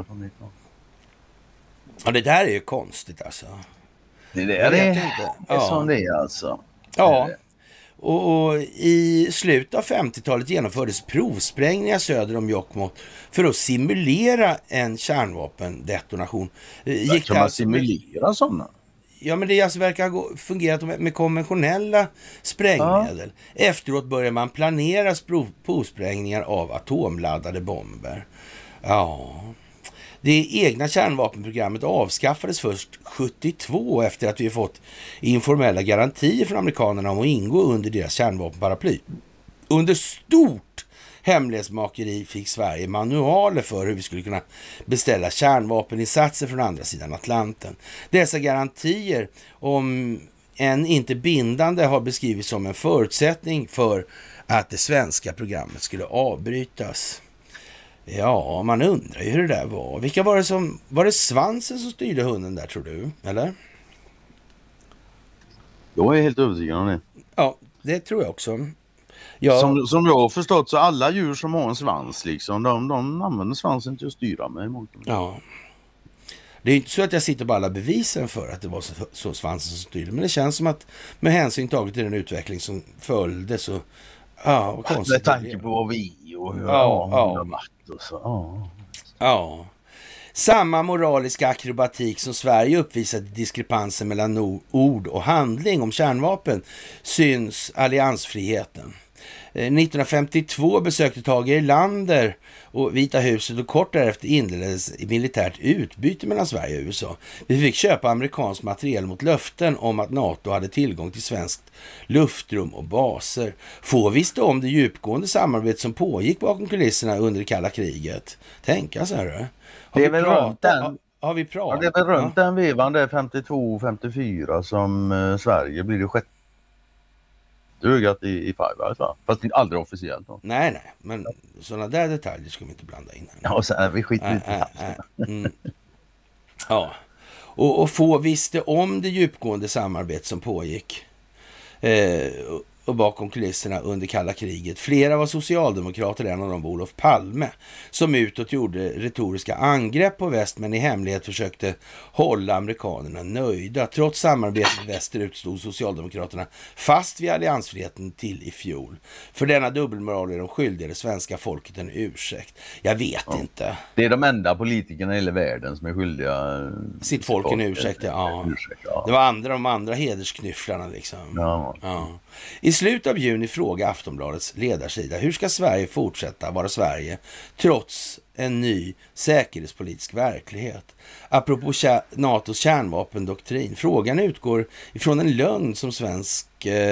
Ja, det där är ju konstigt alltså. Det är som det är alltså. Ja. Och i slutet av 50-talet genomfördes provsprängningar söder om Jokkmokk för att simulera en kärnvapendetonation. Kan man simulera sådana? Ja, men det alltså verkar ha fungerat med konventionella sprängmedel. Ja. Efteråt börjar man planera provsprängningar av atomladdade bomber. Ja. Det egna kärnvapenprogrammet avskaffades först 72 efter att vi fått informella garantier från amerikanerna om att ingå under deras kärnvapenparaply. Under stort hemlighetsmakeri fick Sverige manualer för hur vi skulle kunna beställa kärnvapeninsatser från andra sidan Atlanten. Dessa garantier, om än inte bindande, har beskrivits som en förutsättning för att det svenska programmet skulle avbrytas. Ja, man undrar ju hur det där var. Vilka var det som... Var det svansen som styrde hunden där, tror du? Eller? Jag är helt övertygad om det. Ja, det tror jag också. Ja. Som jag har förstått så alla djur som har en svans liksom, de använder svansen till att styra med. Ja. Det är inte så att jag sitter på alla bevisen för att det var så svansen som styrde. Men det känns som att med hänsyn taget till den utveckling som följde så... Ja, vad konstigt. Med tanke på vad vi och hur och så. Ja. Samma moraliska akrobatik som Sverige uppvisade diskrepansen mellan ord och handling om kärnvapen syns alliansfriheten. 1952 besökte Tage Erlander och Vita huset och kort därefter inleddes militärt utbyte mellan Sverige och USA. Vi fick köpa amerikansk materiel mot löften om att NATO hade tillgång till svenskt luftrum och baser. Få visste om det djupgående samarbete som pågick bakom kulisserna under det kalla kriget. Tänka så här. Har vi pratat? Ja, det är väl runt den vevan där 52-54 som Sverige blir det sjätte ögat i Five Eyes, va? Fast det är aldrig officiellt då. Nej, men sådana där detaljer ska vi inte blanda in här. Ja, och sen vi skiter lite Ja, och få visste om det djupgående samarbete som pågick och bakom kulisserna under kalla kriget. Flera var socialdemokrater, en av dem var Olof Palme, som utåt gjorde retoriska angrepp på väst men i hemlighet försökte hålla amerikanerna nöjda. Trots samarbetet västerut stod socialdemokraterna fast vid alliansfriheten till i fjol. För denna dubbelmoral är de skyldiga det svenska folket en ursäkt. Jag vet inte. Det är de enda politikerna i hela världen som är skyldiga sitt folk en ursäkt. Ja. Det var de andra hedersknyfflarna liksom. Ja. I slutet av juni frågar Aftonbladets ledarsida: hur ska Sverige fortsätta vara Sverige trots en ny säkerhetspolitisk verklighet? Apropå NATOs kärnvapendoktrin. Frågan utgår ifrån en lögn som svensk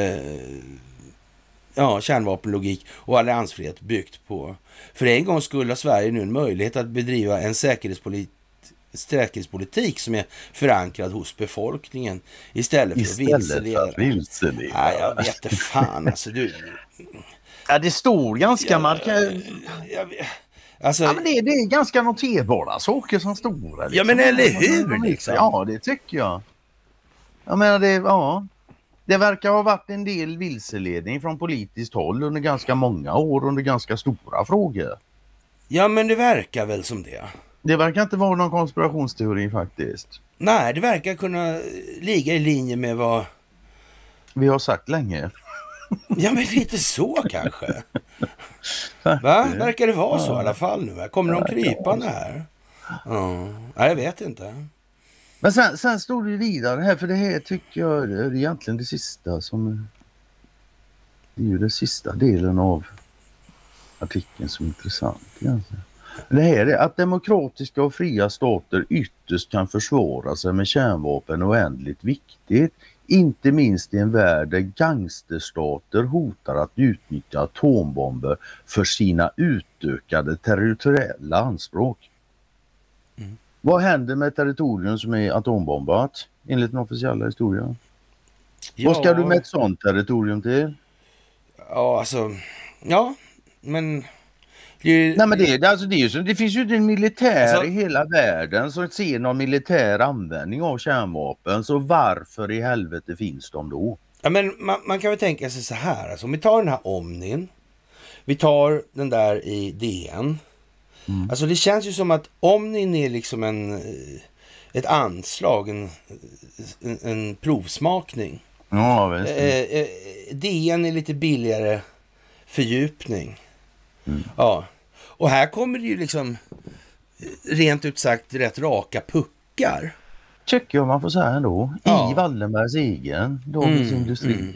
kärnvapenlogik och alliansfrihet byggt på. För en gång skulle ha Sverige nu en möjlighet att bedriva en säkerhetspolitik som är förankrad hos befolkningen istället för att vilseleda. Ja, jag vet inte fan alltså Ja, det står ganska alltså, ja, men det är ganska noterbara saker som står liksom. Ja, men eller hur liksom? Ja, det tycker jag. Jag menar det verkar ha varit en del vilseledning från politiskt håll under ganska många år under ganska stora frågor. Ja, men det verkar väl som det. Det verkar inte vara någon konspirationsteori faktiskt. Nej, det verkar kunna ligga i linje med vad vi har sagt länge. Ja, men lite så kanske. Va? Verkar det vara så i alla fall nu? Kommer de krypande här? Ja, jag vet inte. Men sen står det vidare här, för det här tycker jag är egentligen det sista som... Det är ju den sista delen av artikeln som är intressant egentligen. Det här är att demokratiska och fria stater ytterst kan försvara sig med kärnvapen och oändligt viktigt. Inte minst i en värld där gangsterstater hotar att utnyttja atombomber för sina utökade territoriella anspråk. Vad händer med territorium som är atombombat enligt den officiella historien? Ja, Vad ska du med ett sånt territorium till? ja, alltså, ja, men... Nej men det finns ju inte en militär Alltså- i hela världen som ser någon militär användning av kärnvapen. Så varför i helvete finns de då? Ja, men man kan väl tänka sig så här, alltså, om vi tar den här Omnin, vi tar den där i DN. Alltså det känns ju som att Omnin är liksom ett anslag, en provsmakning. Ja, visst. DN är lite billigare fördjupning. Ja, och här kommer det ju liksom rent ut sagt rätt raka puckar. Tycker jag man får säga ändå. Ja. I Wallenbergs egen Dagens Industri.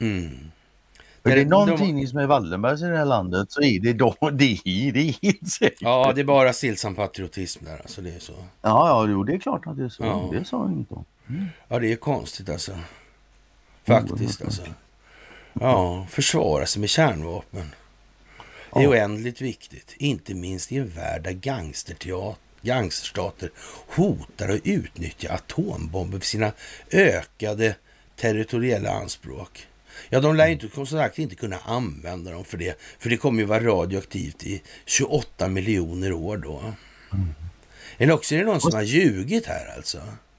För Där det är någon de- tidning som är Wallenbergs i det här landet så är det då, det är helt säkert. Ja, det är bara stillsam patriotism där, alltså det är så. Ja, jo, det är klart att det är så. Ja. Det sa jag inte om. Ja, det är konstigt alltså. Faktiskt alltså. Ja, försvara sig med kärnvapen. Det är oändligt viktigt. Inte minst i en värld där gangsterstater hotar att utnyttja atombomber för sina ökade territoriella anspråk. Ja, de lär inte, som sagt, inte kunna använda dem för det. För det kommer ju vara radioaktivt i 28 miljoner år då. Eller också är det någon som har ljugit här alltså.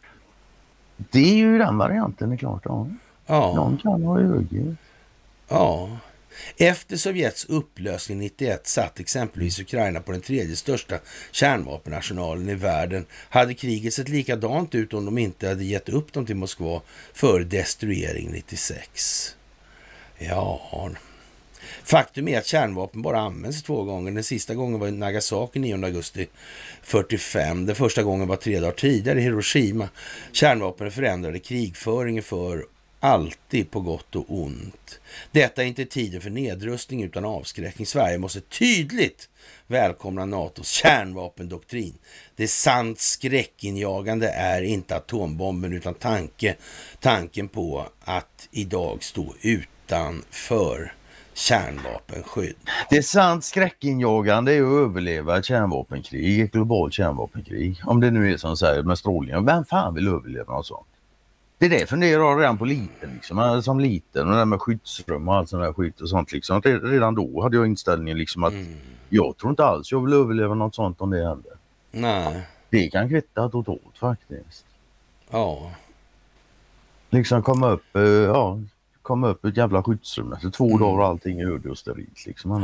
Det är ju den varianten, är klart. Ja. Ja. Någon kan ha ljugit. Ja. Efter Sovjets upplösning 91 satt exempelvis Ukraina på den tredje största kärnvapenarsenalen i världen. Hade kriget sett likadant ut om de inte hade gett upp dem till Moskva för destruering 96? Ja, faktum är att kärnvapen bara används 2 gånger. Den sista gången var i Nagasaki 9 augusti 45. Den första gången var 3 dagar tidigare i Hiroshima. Kärnvapen förändrade krigföringen för alltid på gott och ont. Detta är inte tiden för nedrustning utan avskräckning. Sverige måste tydligt välkomna NATOs kärnvapendoktrin. Det sant skräckinjagande är inte atombomben utan tanken på att idag stå utanför kärnvapenskydd. Det är sant skräckinjagande är att överleva ett kärnvapenkrig, ett globalt kärnvapenkrig. Om det nu är som säger med strålningen. Vem fan vill överleva något sånt? Det är det jag funderar redan på liten liksom. Som liten och det där med skyddsrum och allt sånt där skit och sånt liksom. Redan då hade jag inställningen liksom att jag tror inte alls jag vill överleva något sånt om det händer. Nej. Det kan kvitta totalt faktiskt. Ja. Liksom komma upp i ett jävla skyddsrum efter 2 dagar och allting är öde och sterilt liksom.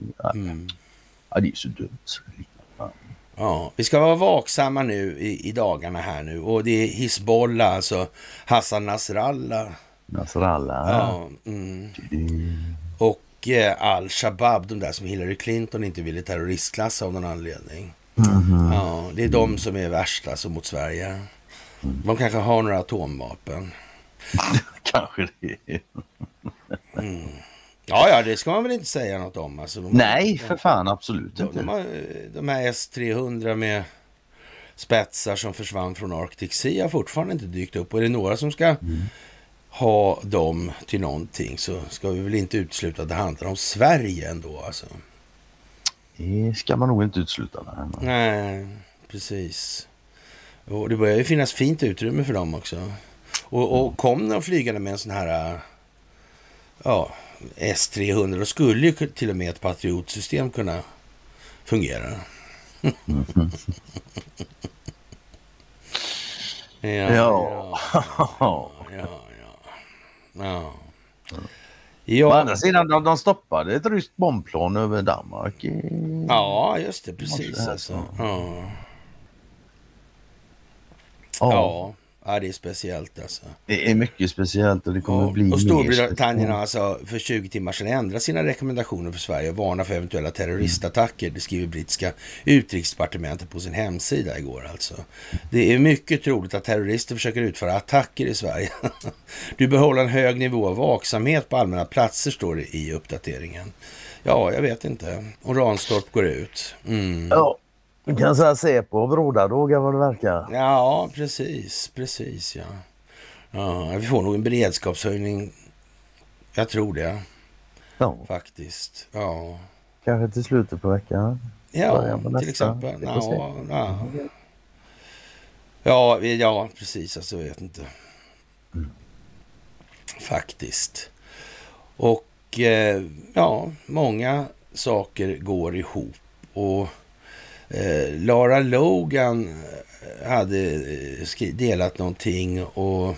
Ja, det är så dumt. Ja, vi ska vara vaksamma nu i dagarna här nu. Och det är Hizbollah, alltså Hassan Nasrallah. Nasrallah. Ja, och Al-Shabaab, de där som Hillary Clinton inte ville terroristklassa av någon anledning. Ja, det är de som är värsta alltså, mot Sverige. De kanske har några atomvapen. Kanske det. Ja, det ska man väl inte säga något om. Alltså, Nej, för fan, absolut inte. De här S-300 med spetsar som försvann från Arctic Sea har fortfarande inte dykt upp. Och är det några som ska ha dem till någonting så ska vi väl inte utesluta att det handlar om Sverige ändå. Alltså. Det ska man nog inte utesluta. Nej, precis. Och det börjar ju finnas fint utrymme för dem också. Och kom de flygande med en sån här S-300, då skulle ju till och med ett patriotsystem kunna fungera. Å andra sidan, de stoppade ett ryskt bombplan över Danmark. Ja, just det, precis. Alltså. Ja, det är speciellt alltså. Det är mycket speciellt och det kommer bli mer. Och Storbritannien har alltså för 20 timmar sedan ändrat sina rekommendationer för Sverige och varnar för eventuella terroristattacker. Det skriver brittiska utrikesdepartementet på sin hemsida igår alltså. Det är mycket troligt att terrorister försöker utföra attacker i Sverige. Du bör hålla en hög nivå av vaksamhet på allmänna platser, står det i uppdateringen. Ja, jag vet inte. Och Ranstorp går ut. Ja. Du kan säga se på brodardågar vad det verkar. Ja, precis, ja. Ja, vi får nog en beredskapshöjning. Jag tror det. Ja. Faktiskt, ja. Kanske till slutet på veckan. Ja, till exempel. Ja, precis, alltså jag vet inte. faktiskt. Och ja, många saker går ihop. Och Lara Logan hade delat någonting och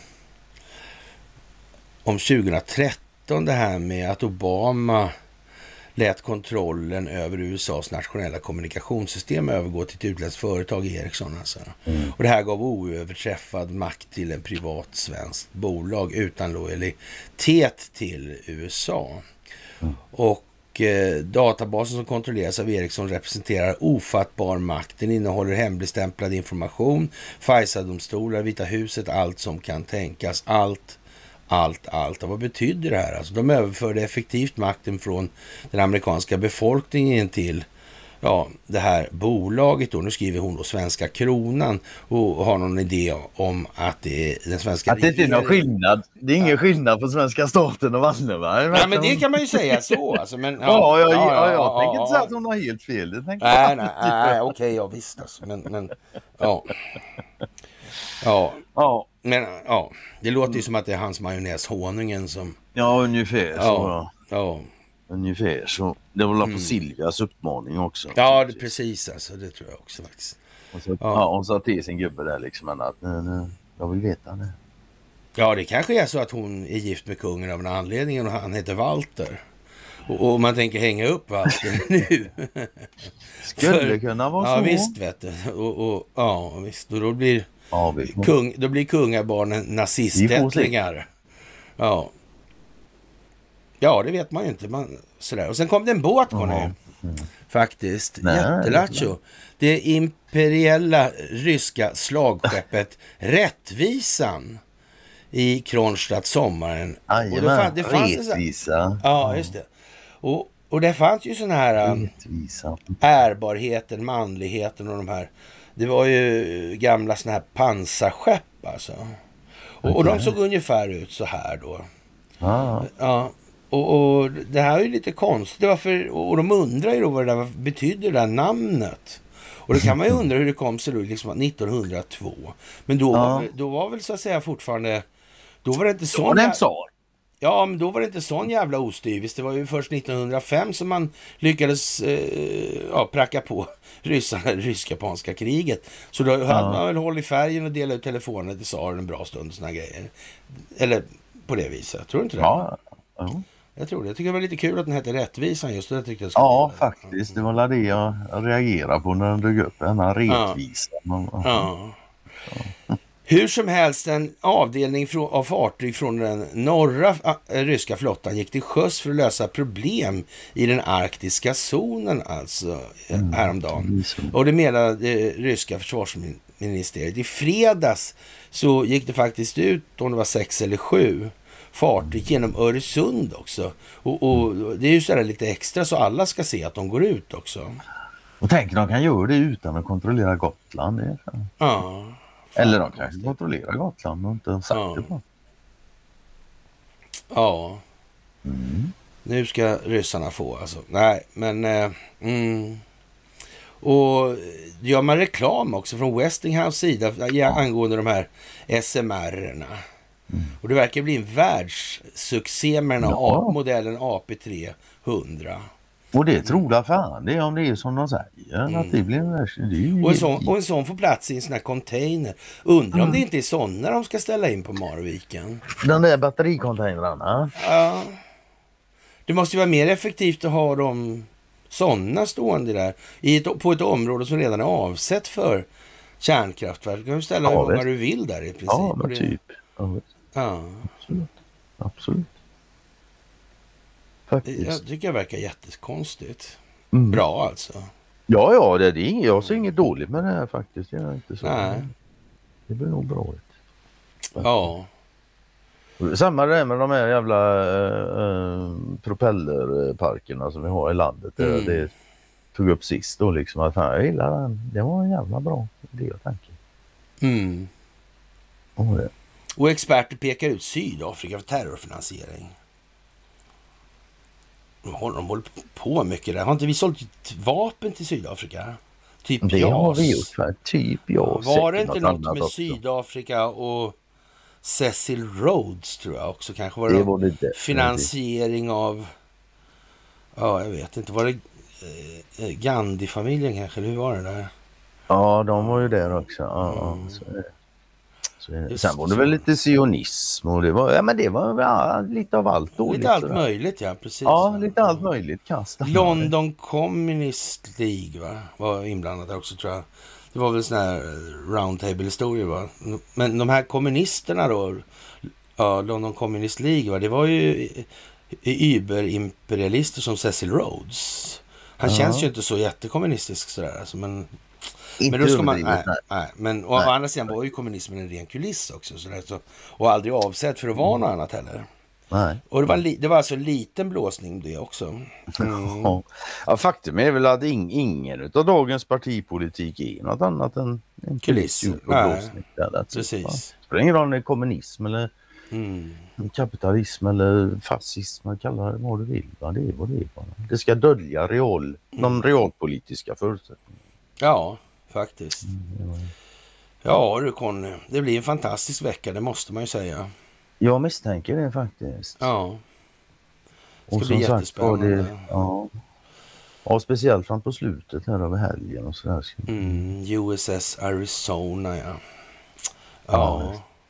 om 2013 det här med att Obama lät kontrollen över USAs nationella kommunikationssystem övergå till ett utländskt företag, Ericsson alltså. Och det här gav oöverträffad makt till en privat svenskt bolag utan lojalitet till USA. Och databasen som kontrolleras av Ericsson representerar ofattbar makt. Den innehåller hemligstämplad information, FISA-domstolar, Vita huset, allt som kan tänkas. Allt. Och vad betyder det här? Alltså, de överförde effektivt makten från den amerikanska befolkningen till det här bolaget. Och nu skriver hon då svenska kronan och har någon idé om att det är den svenska regeringen. Att det inte är någon skillnad. Det är ingen skillnad på svenska staten och Wallenberg. Ja, men det kan man ju säga så. Alltså, men, jag tänker inte säga att hon har helt fel. Nej, okej, jag visst. Alltså, men men det låter ju som att det är hans majonnäshonungen som... Ja, ungefär så. Ja. Ungefär så. Det var på Silvias uppmaning också. Ja, precis alltså. Det tror jag också faktiskt. Och så, hon sa till sin gubbe där liksom att jag vill veta det. Ja, det kanske är så att hon är gift med kungen av en anledning och han heter Walter. Och man tänker hänga upp Walter nu. Skulle kunna vara så. Ja, visst vet du. Visst. Och då blir... Då blir kungabarnen nazisttättlingar. Ja, det vet man ju inte. Sådär. Och sen kom det en båt, faktiskt. Jättelattjo. Det imperiella ryska slagskeppet Rättvisan i Kronstadt sommaren. Det fanns Rättvisa. Ja, just det. Och det fanns ju såna här ärbarheten, manligheten och de här. Det var ju gamla såna här pansarskepp alltså. Och de såg ungefär ut så här då. Ja. Och det här är ju lite konstigt. Och de undrar ju då vad det där betyder, det där namnet. Och då kan man ju undra hur det kom sig då liksom 1902. Men då var väl så att säga fortfarande... Då var det inte så... Ja, men då var det inte sån jävla ostyvis. Det var ju först 1905 som man lyckades pracka på ryssarna det rysk-japanska kriget. Så då hade man väl håll i färgen och dela ut telefonen till tsaren en bra stund och såna grejer. Eller på det viset. Tror du inte det? Ja. Jag tror det. Jag tycker det var lite kul att den hette Rättvisan just det. Tyckte jag faktiskt. Det var det jag reagerade på när den dök upp. Den här Rättvisan. Hur som helst, en avdelning av fartyg från den norra ryska flottan gick till sjöss för att lösa problem i den arktiska zonen alltså häromdagen. Och det menade det ryska försvarsministeriet. I fredags så gick det faktiskt ut, om det var 6 eller 7 fartyg genom Öresund också. Och det är ju sådär lite extra så alla ska se att de går ut också. Och tänk, de kan göra det utan att kontrollera Gotland. Det är eller de kanske kontrollerar Gotland och inte sagt det på. Ja. Nu ska ryssarna få alltså. Nej, men... Och gör man reklam också från Westinghouse sida angående de här SMR-erna. Och det verkar bli en världssuccé med den här modellen AP300. Och det tror jag fan, det är om det är som de säger. Att det blir och en sån får plats i en sån här container. Undrar om det inte är sådana de ska ställa in på Marviken. Den där battericontainrarna. Ja. Det måste ju vara mer effektivt att ha dem sådana stående där. På ett område som redan är avsett för kärnkraftverk. Du kan ju ställa hur många du vill där i princip. Ja, men typ. Ja. Absolut. Faktiskt. Jag tycker det verkar jättekonstigt. Bra alltså. Ja, det är inget, jag ser inget dåligt med det här faktiskt. Jag är inte så. Nej. Det blir nog bra ut. Ja. Samma det med de här jävla propellerparkerna som vi har i landet. Det tog upp sist då liksom att jag gillar den. Det var en jävla bra idé och tanke. Och experter pekar ut Sydafrika för terrorfinansiering. De håller på mycket där. Har inte vi sålt vapen till Sydafrika? Typ det JAS. Har vi gjort, typ JAS. Var det inte något med Sydafrika och Cecil Rhodes tror jag också kanske. Var Det det var det definitivt. finansiering av, ja jag vet inte, var det Gandhi-familjen kanske, eller hur var det där? Ja, de var ju där också. Ja, så är det. Sen var det väl lite sionism och det var lite av allt dåligt. Lite allt sådär. möjligt, ja precis. Ja, lite allt möjligt. Kasta. London Communist League var inblandad där också tror jag. Det var väl sån här roundtable-historier va. Men de här kommunisterna då, ja, London Communist League det var ju überimperialister som Cecil Rhodes. Han känns ju inte så jättekommunistisk sådär alltså, men då ska man, nej. Men å andra sidan var ju kommunismen en ren kuliss också sådär, och aldrig avsett för att vara något annat heller. Nej. Och det var alltså en liten blåsning det också. Ja, faktum är väl att ingen av dagens partipolitik är något annat än en Kuliss. blåsning. Precis. Det är ingen roll om det är kommunism eller kapitalism eller fascism, man kallar det vad du vill. Va? Det är vad det är bara. Det ska dölja de realpolitiska förutsättningarna. Ja, faktiskt. Ja du Conny, det blir en fantastisk vecka, det måste man ju säga. Jag misstänker det faktiskt. Ja. Det ska och bli som jättespännande. Sagt, ja, speciellt fram på slutet här över helgen och sådär. USS Arizona, ja.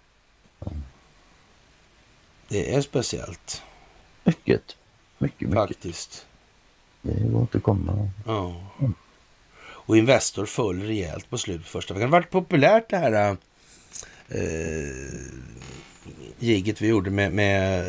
Det är speciellt. Mycket. Faktiskt. Det går inte att komma. Ja. Och Investor föll rejält på slutet första veckan. Det har varit populärt det här giget vi gjorde med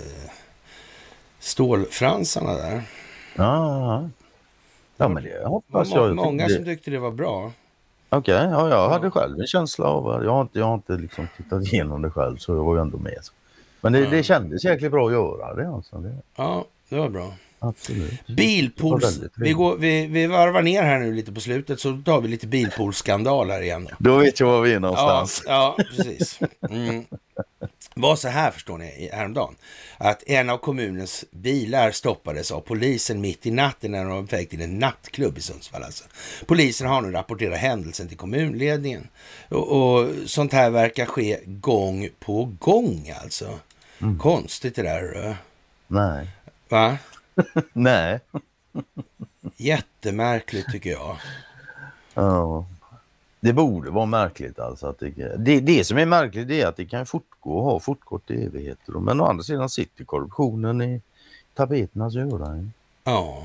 stålfransarna där. Ja, men det hoppas jag. Många som tyckte det var bra. Okej, jag hade själv en känsla av jag har inte liksom tittat igenom det själv, så jag var ju ändå med. Men det kändes jäkligt bra att göra det alltså. Ja, det var bra. Absolut. Bilpools. Vi varvar ner här nu lite på slutet, så tar vi lite bilpoolsskandal här igen. Då vet jag var vi är någonstans. Ja, precis. Var så här förstår ni häromdagen, att en av kommunens bilar stoppades av polisen mitt i natten när de var på väg till en nattklubb i Sundsvall. Alltså. Polisen har nu rapporterat händelsen till kommunledningen och sånt här verkar ske gång på gång alltså. Konstigt det där. Nej. Va? Nej. Jättemärkligt tycker jag. Ja. Det borde vara märkligt alltså. Att det som är märkligt är att det kan fortgå och ha fortgått i evigheter. Men å andra sidan sitter korruptionen i tapeternas öron. Ja.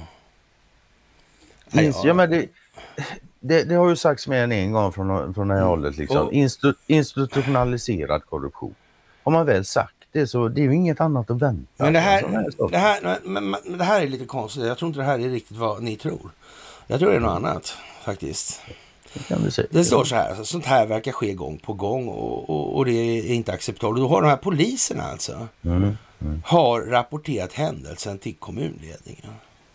Ja, men det har ju sagts mer än en gång från det här hållet. Liksom. Institutionaliserad korruption. Har man väl sagt det, så det är ju inget annat att vänta. Men det här är lite konstigt. Jag tror inte det här är riktigt vad ni tror. Jag tror det är något annat faktiskt. Det står så här, alltså, sånt här verkar ske gång på gång och det är inte acceptabelt. Då har de här poliserna alltså har rapporterat händelsen till kommunledningen.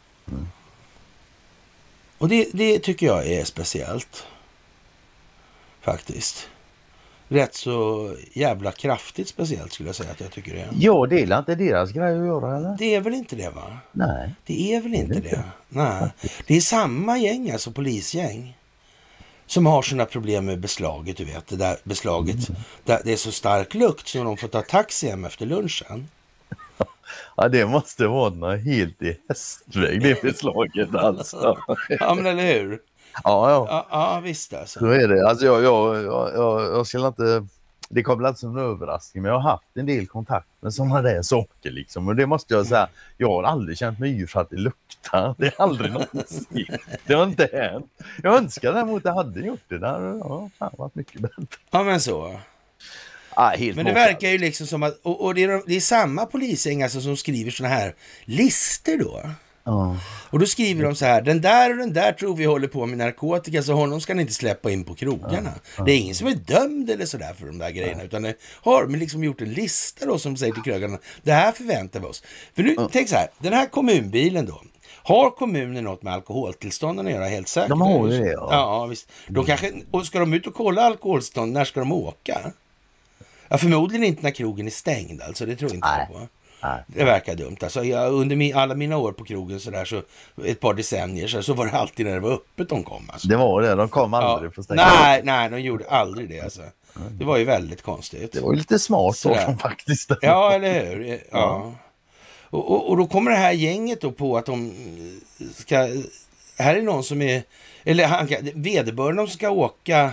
Och det tycker jag är speciellt faktiskt. Rätt så jävla kraftigt speciellt skulle jag säga att jag tycker det. Ja, det är inte deras grej att göra eller? Det är väl inte det va? Nej. Det är väl inte det. Nej. Det är samma gäng, alltså polisgäng, som har sådana problem med beslaget, du vet. Det där beslaget, där det är så stark lukt så de får ta taxi hem efter lunchen. Ja, det måste vara något helt i hästväg, det beslaget alltså. Ja, men eller hur? Ja, visst alltså. Så är det. Alltså jag skulle inte... Det kommer inte som en överraskning, men jag har haft en del kontakt med sådana där saker liksom. Och det måste jag säga, jag har aldrig känt mig yr för att det luktar. Det är aldrig någonsin. Det har inte hänt. Jag önskar däremot att jag hade gjort det där. Ja, fan varit mycket bättre. Ja, men så. Helt men det verkar ju liksom som att, och det är samma polisgäng alltså som skriver såna här lister då. Och då skriver de så här: den där och den där tror vi håller på med narkotika, så honom ska ni inte släppa in på krogarna. Det är ingen som är dömd eller sådär för de där grejerna, utan det har de liksom gjort en lista då som säger till krögarna, det här förväntar vi oss. För nu, tänk så här, den här kommunbilen då, har kommunen något med alkoholtillstånden att göra helt säkert? De har ju det, ja. Visst. De kanske, och ska de ut och kolla alkoholtillstånd, när ska de åka? Ja, förmodligen inte när krogen är stängd, alltså det tror jag inte på. Det verkar dumt. Alltså, under alla mina år på krogen så ett par decennier så var det alltid när det var öppet de kom. Alltså. Det var det, de kom aldrig på stänga. Nej, de gjorde aldrig det. Alltså. Det var ju väldigt konstigt. Det var ju lite smart av dem faktiskt. Ja, eller hur? Ja. Och då kommer det här gänget då på att de ska... Här är någon som är... Eller vederbörande som ska åka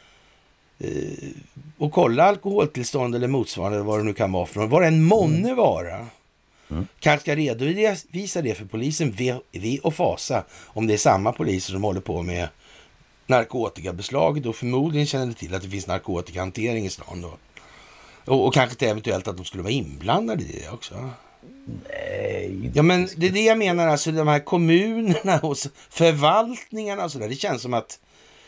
och kolla alkoholtillstånd eller motsvarande, vad det nu kan vara för något. Vad det en månne vara. Kanske ska redovisa det för polisen ve och fasa om det är samma poliser som håller på med narkotikabeslaget och förmodligen känner till att det finns narkotikahantering i stan då. Och kanske inte eventuellt att de skulle vara inblandade i det också. Nej. Ja, men det är det jag menar, alltså de här kommunerna och förvaltningarna och sådär. Det känns som att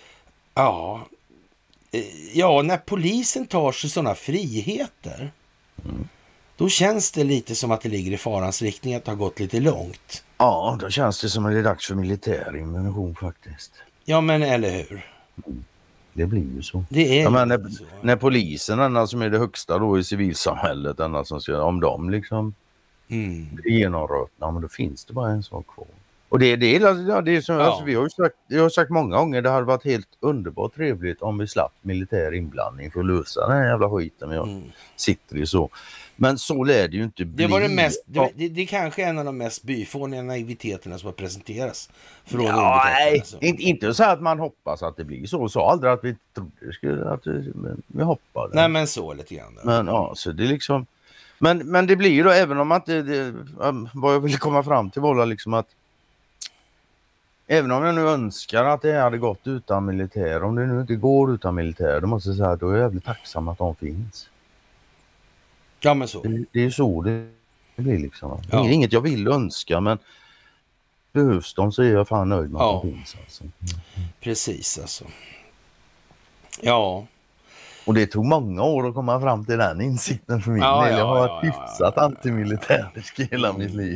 när polisen tar sig sådana friheter då känns det lite som att det ligger i farans riktning att det har gått lite långt. Ja, då känns det som att det är dags för militär invasion faktiskt. Ja, men eller hur? Det blir ju så. Det är när polisen, denna som är det högsta då i civilsamhället, denna som ska, om de liksom genomrötna, men då finns det bara en sak kvar. Och det är som alltså, vi har sagt många gånger, det hade varit helt underbart trevligt om vi slapp militär inblandning för att lösa den här jävla skiten vi sitter i så. Men så lär det ju inte bli. Det var det kanske är en av de mest byfåniga naiviteterna som har presenterats. Nej, inte så att man hoppas att det blir så. Så aldrig att vi trodde det skulle, att vi hoppade. Nej, men så lite grann. Men ja, så det är liksom... Men det blir ju då, även om att vad jag ville komma fram till var liksom att även om jag nu önskar att det hade gått utan militär, om det nu inte går utan militär, då måste jag säga att då är jag jävligt tacksam att de finns. Ja, men så. Det är ju så det blir liksom. Ja. Inget jag vill önska, men behövs de så är jag fan nöjd med att de finns. Alltså. Precis alltså. Ja. Och det tog många år att komma fram till den insikten för min del. Jag har varit hyfsat antimilitärisk i hela mitt liv.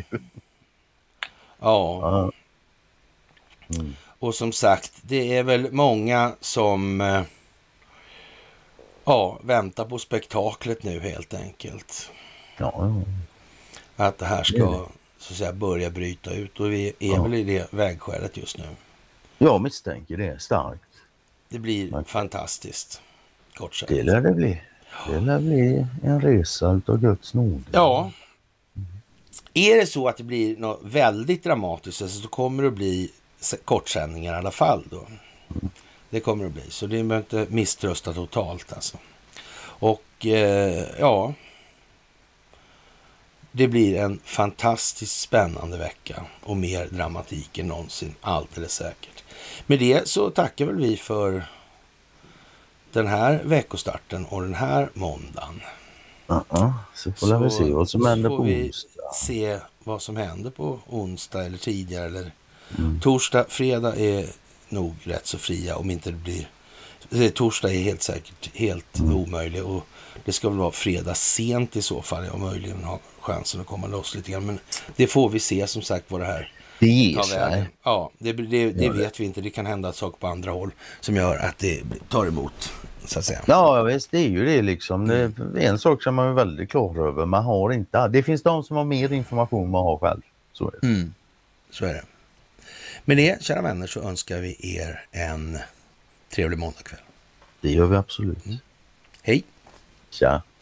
Ja. Och som sagt, det är väl många som väntar på spektaklet nu helt enkelt. Ja. Att det här ska så att säga börja bryta ut, och vi är väl i det vägskälet just nu. Jag misstänker det starkt. Det blir fantastiskt. Kort sagt. Det lär det bli. Det lär bli en resa utav Guds nåd. Ja. Är det så att det blir något väldigt dramatiskt så kommer det att bli kortsändningar i alla fall då. Det kommer det att bli. Så det behöver inte misströsta totalt alltså. Och det blir en fantastiskt spännande vecka och mer dramatik än någonsin, alldeles säkert. Med det så tackar väl vi för den här veckostarten och den här måndagen. Så får vi se vad som händer på onsdag. Se vad som händer på onsdag eller tidigare eller torsdag. Fredag är nog rätt så fria, om inte det blir... Torsdag är helt säkert helt omöjlig, och det ska väl vara fredag sent i så fall. Jag möjligen har chansen att komma loss lite grann, men det får vi se som sagt vad det här det ger sig. Ja, det vet vi inte. Det kan hända saker på andra håll som gör att det tar emot, så att säga. Ja, visst, det är ju det liksom. Det är en sak som man är väldigt klar över. Man har inte... Det finns de som har mer information än man har själv. Så är det. Så är det. Med det, kära vänner, så önskar vi er en trevlig måndagkväll. Det gör vi absolut. Hej! Tja!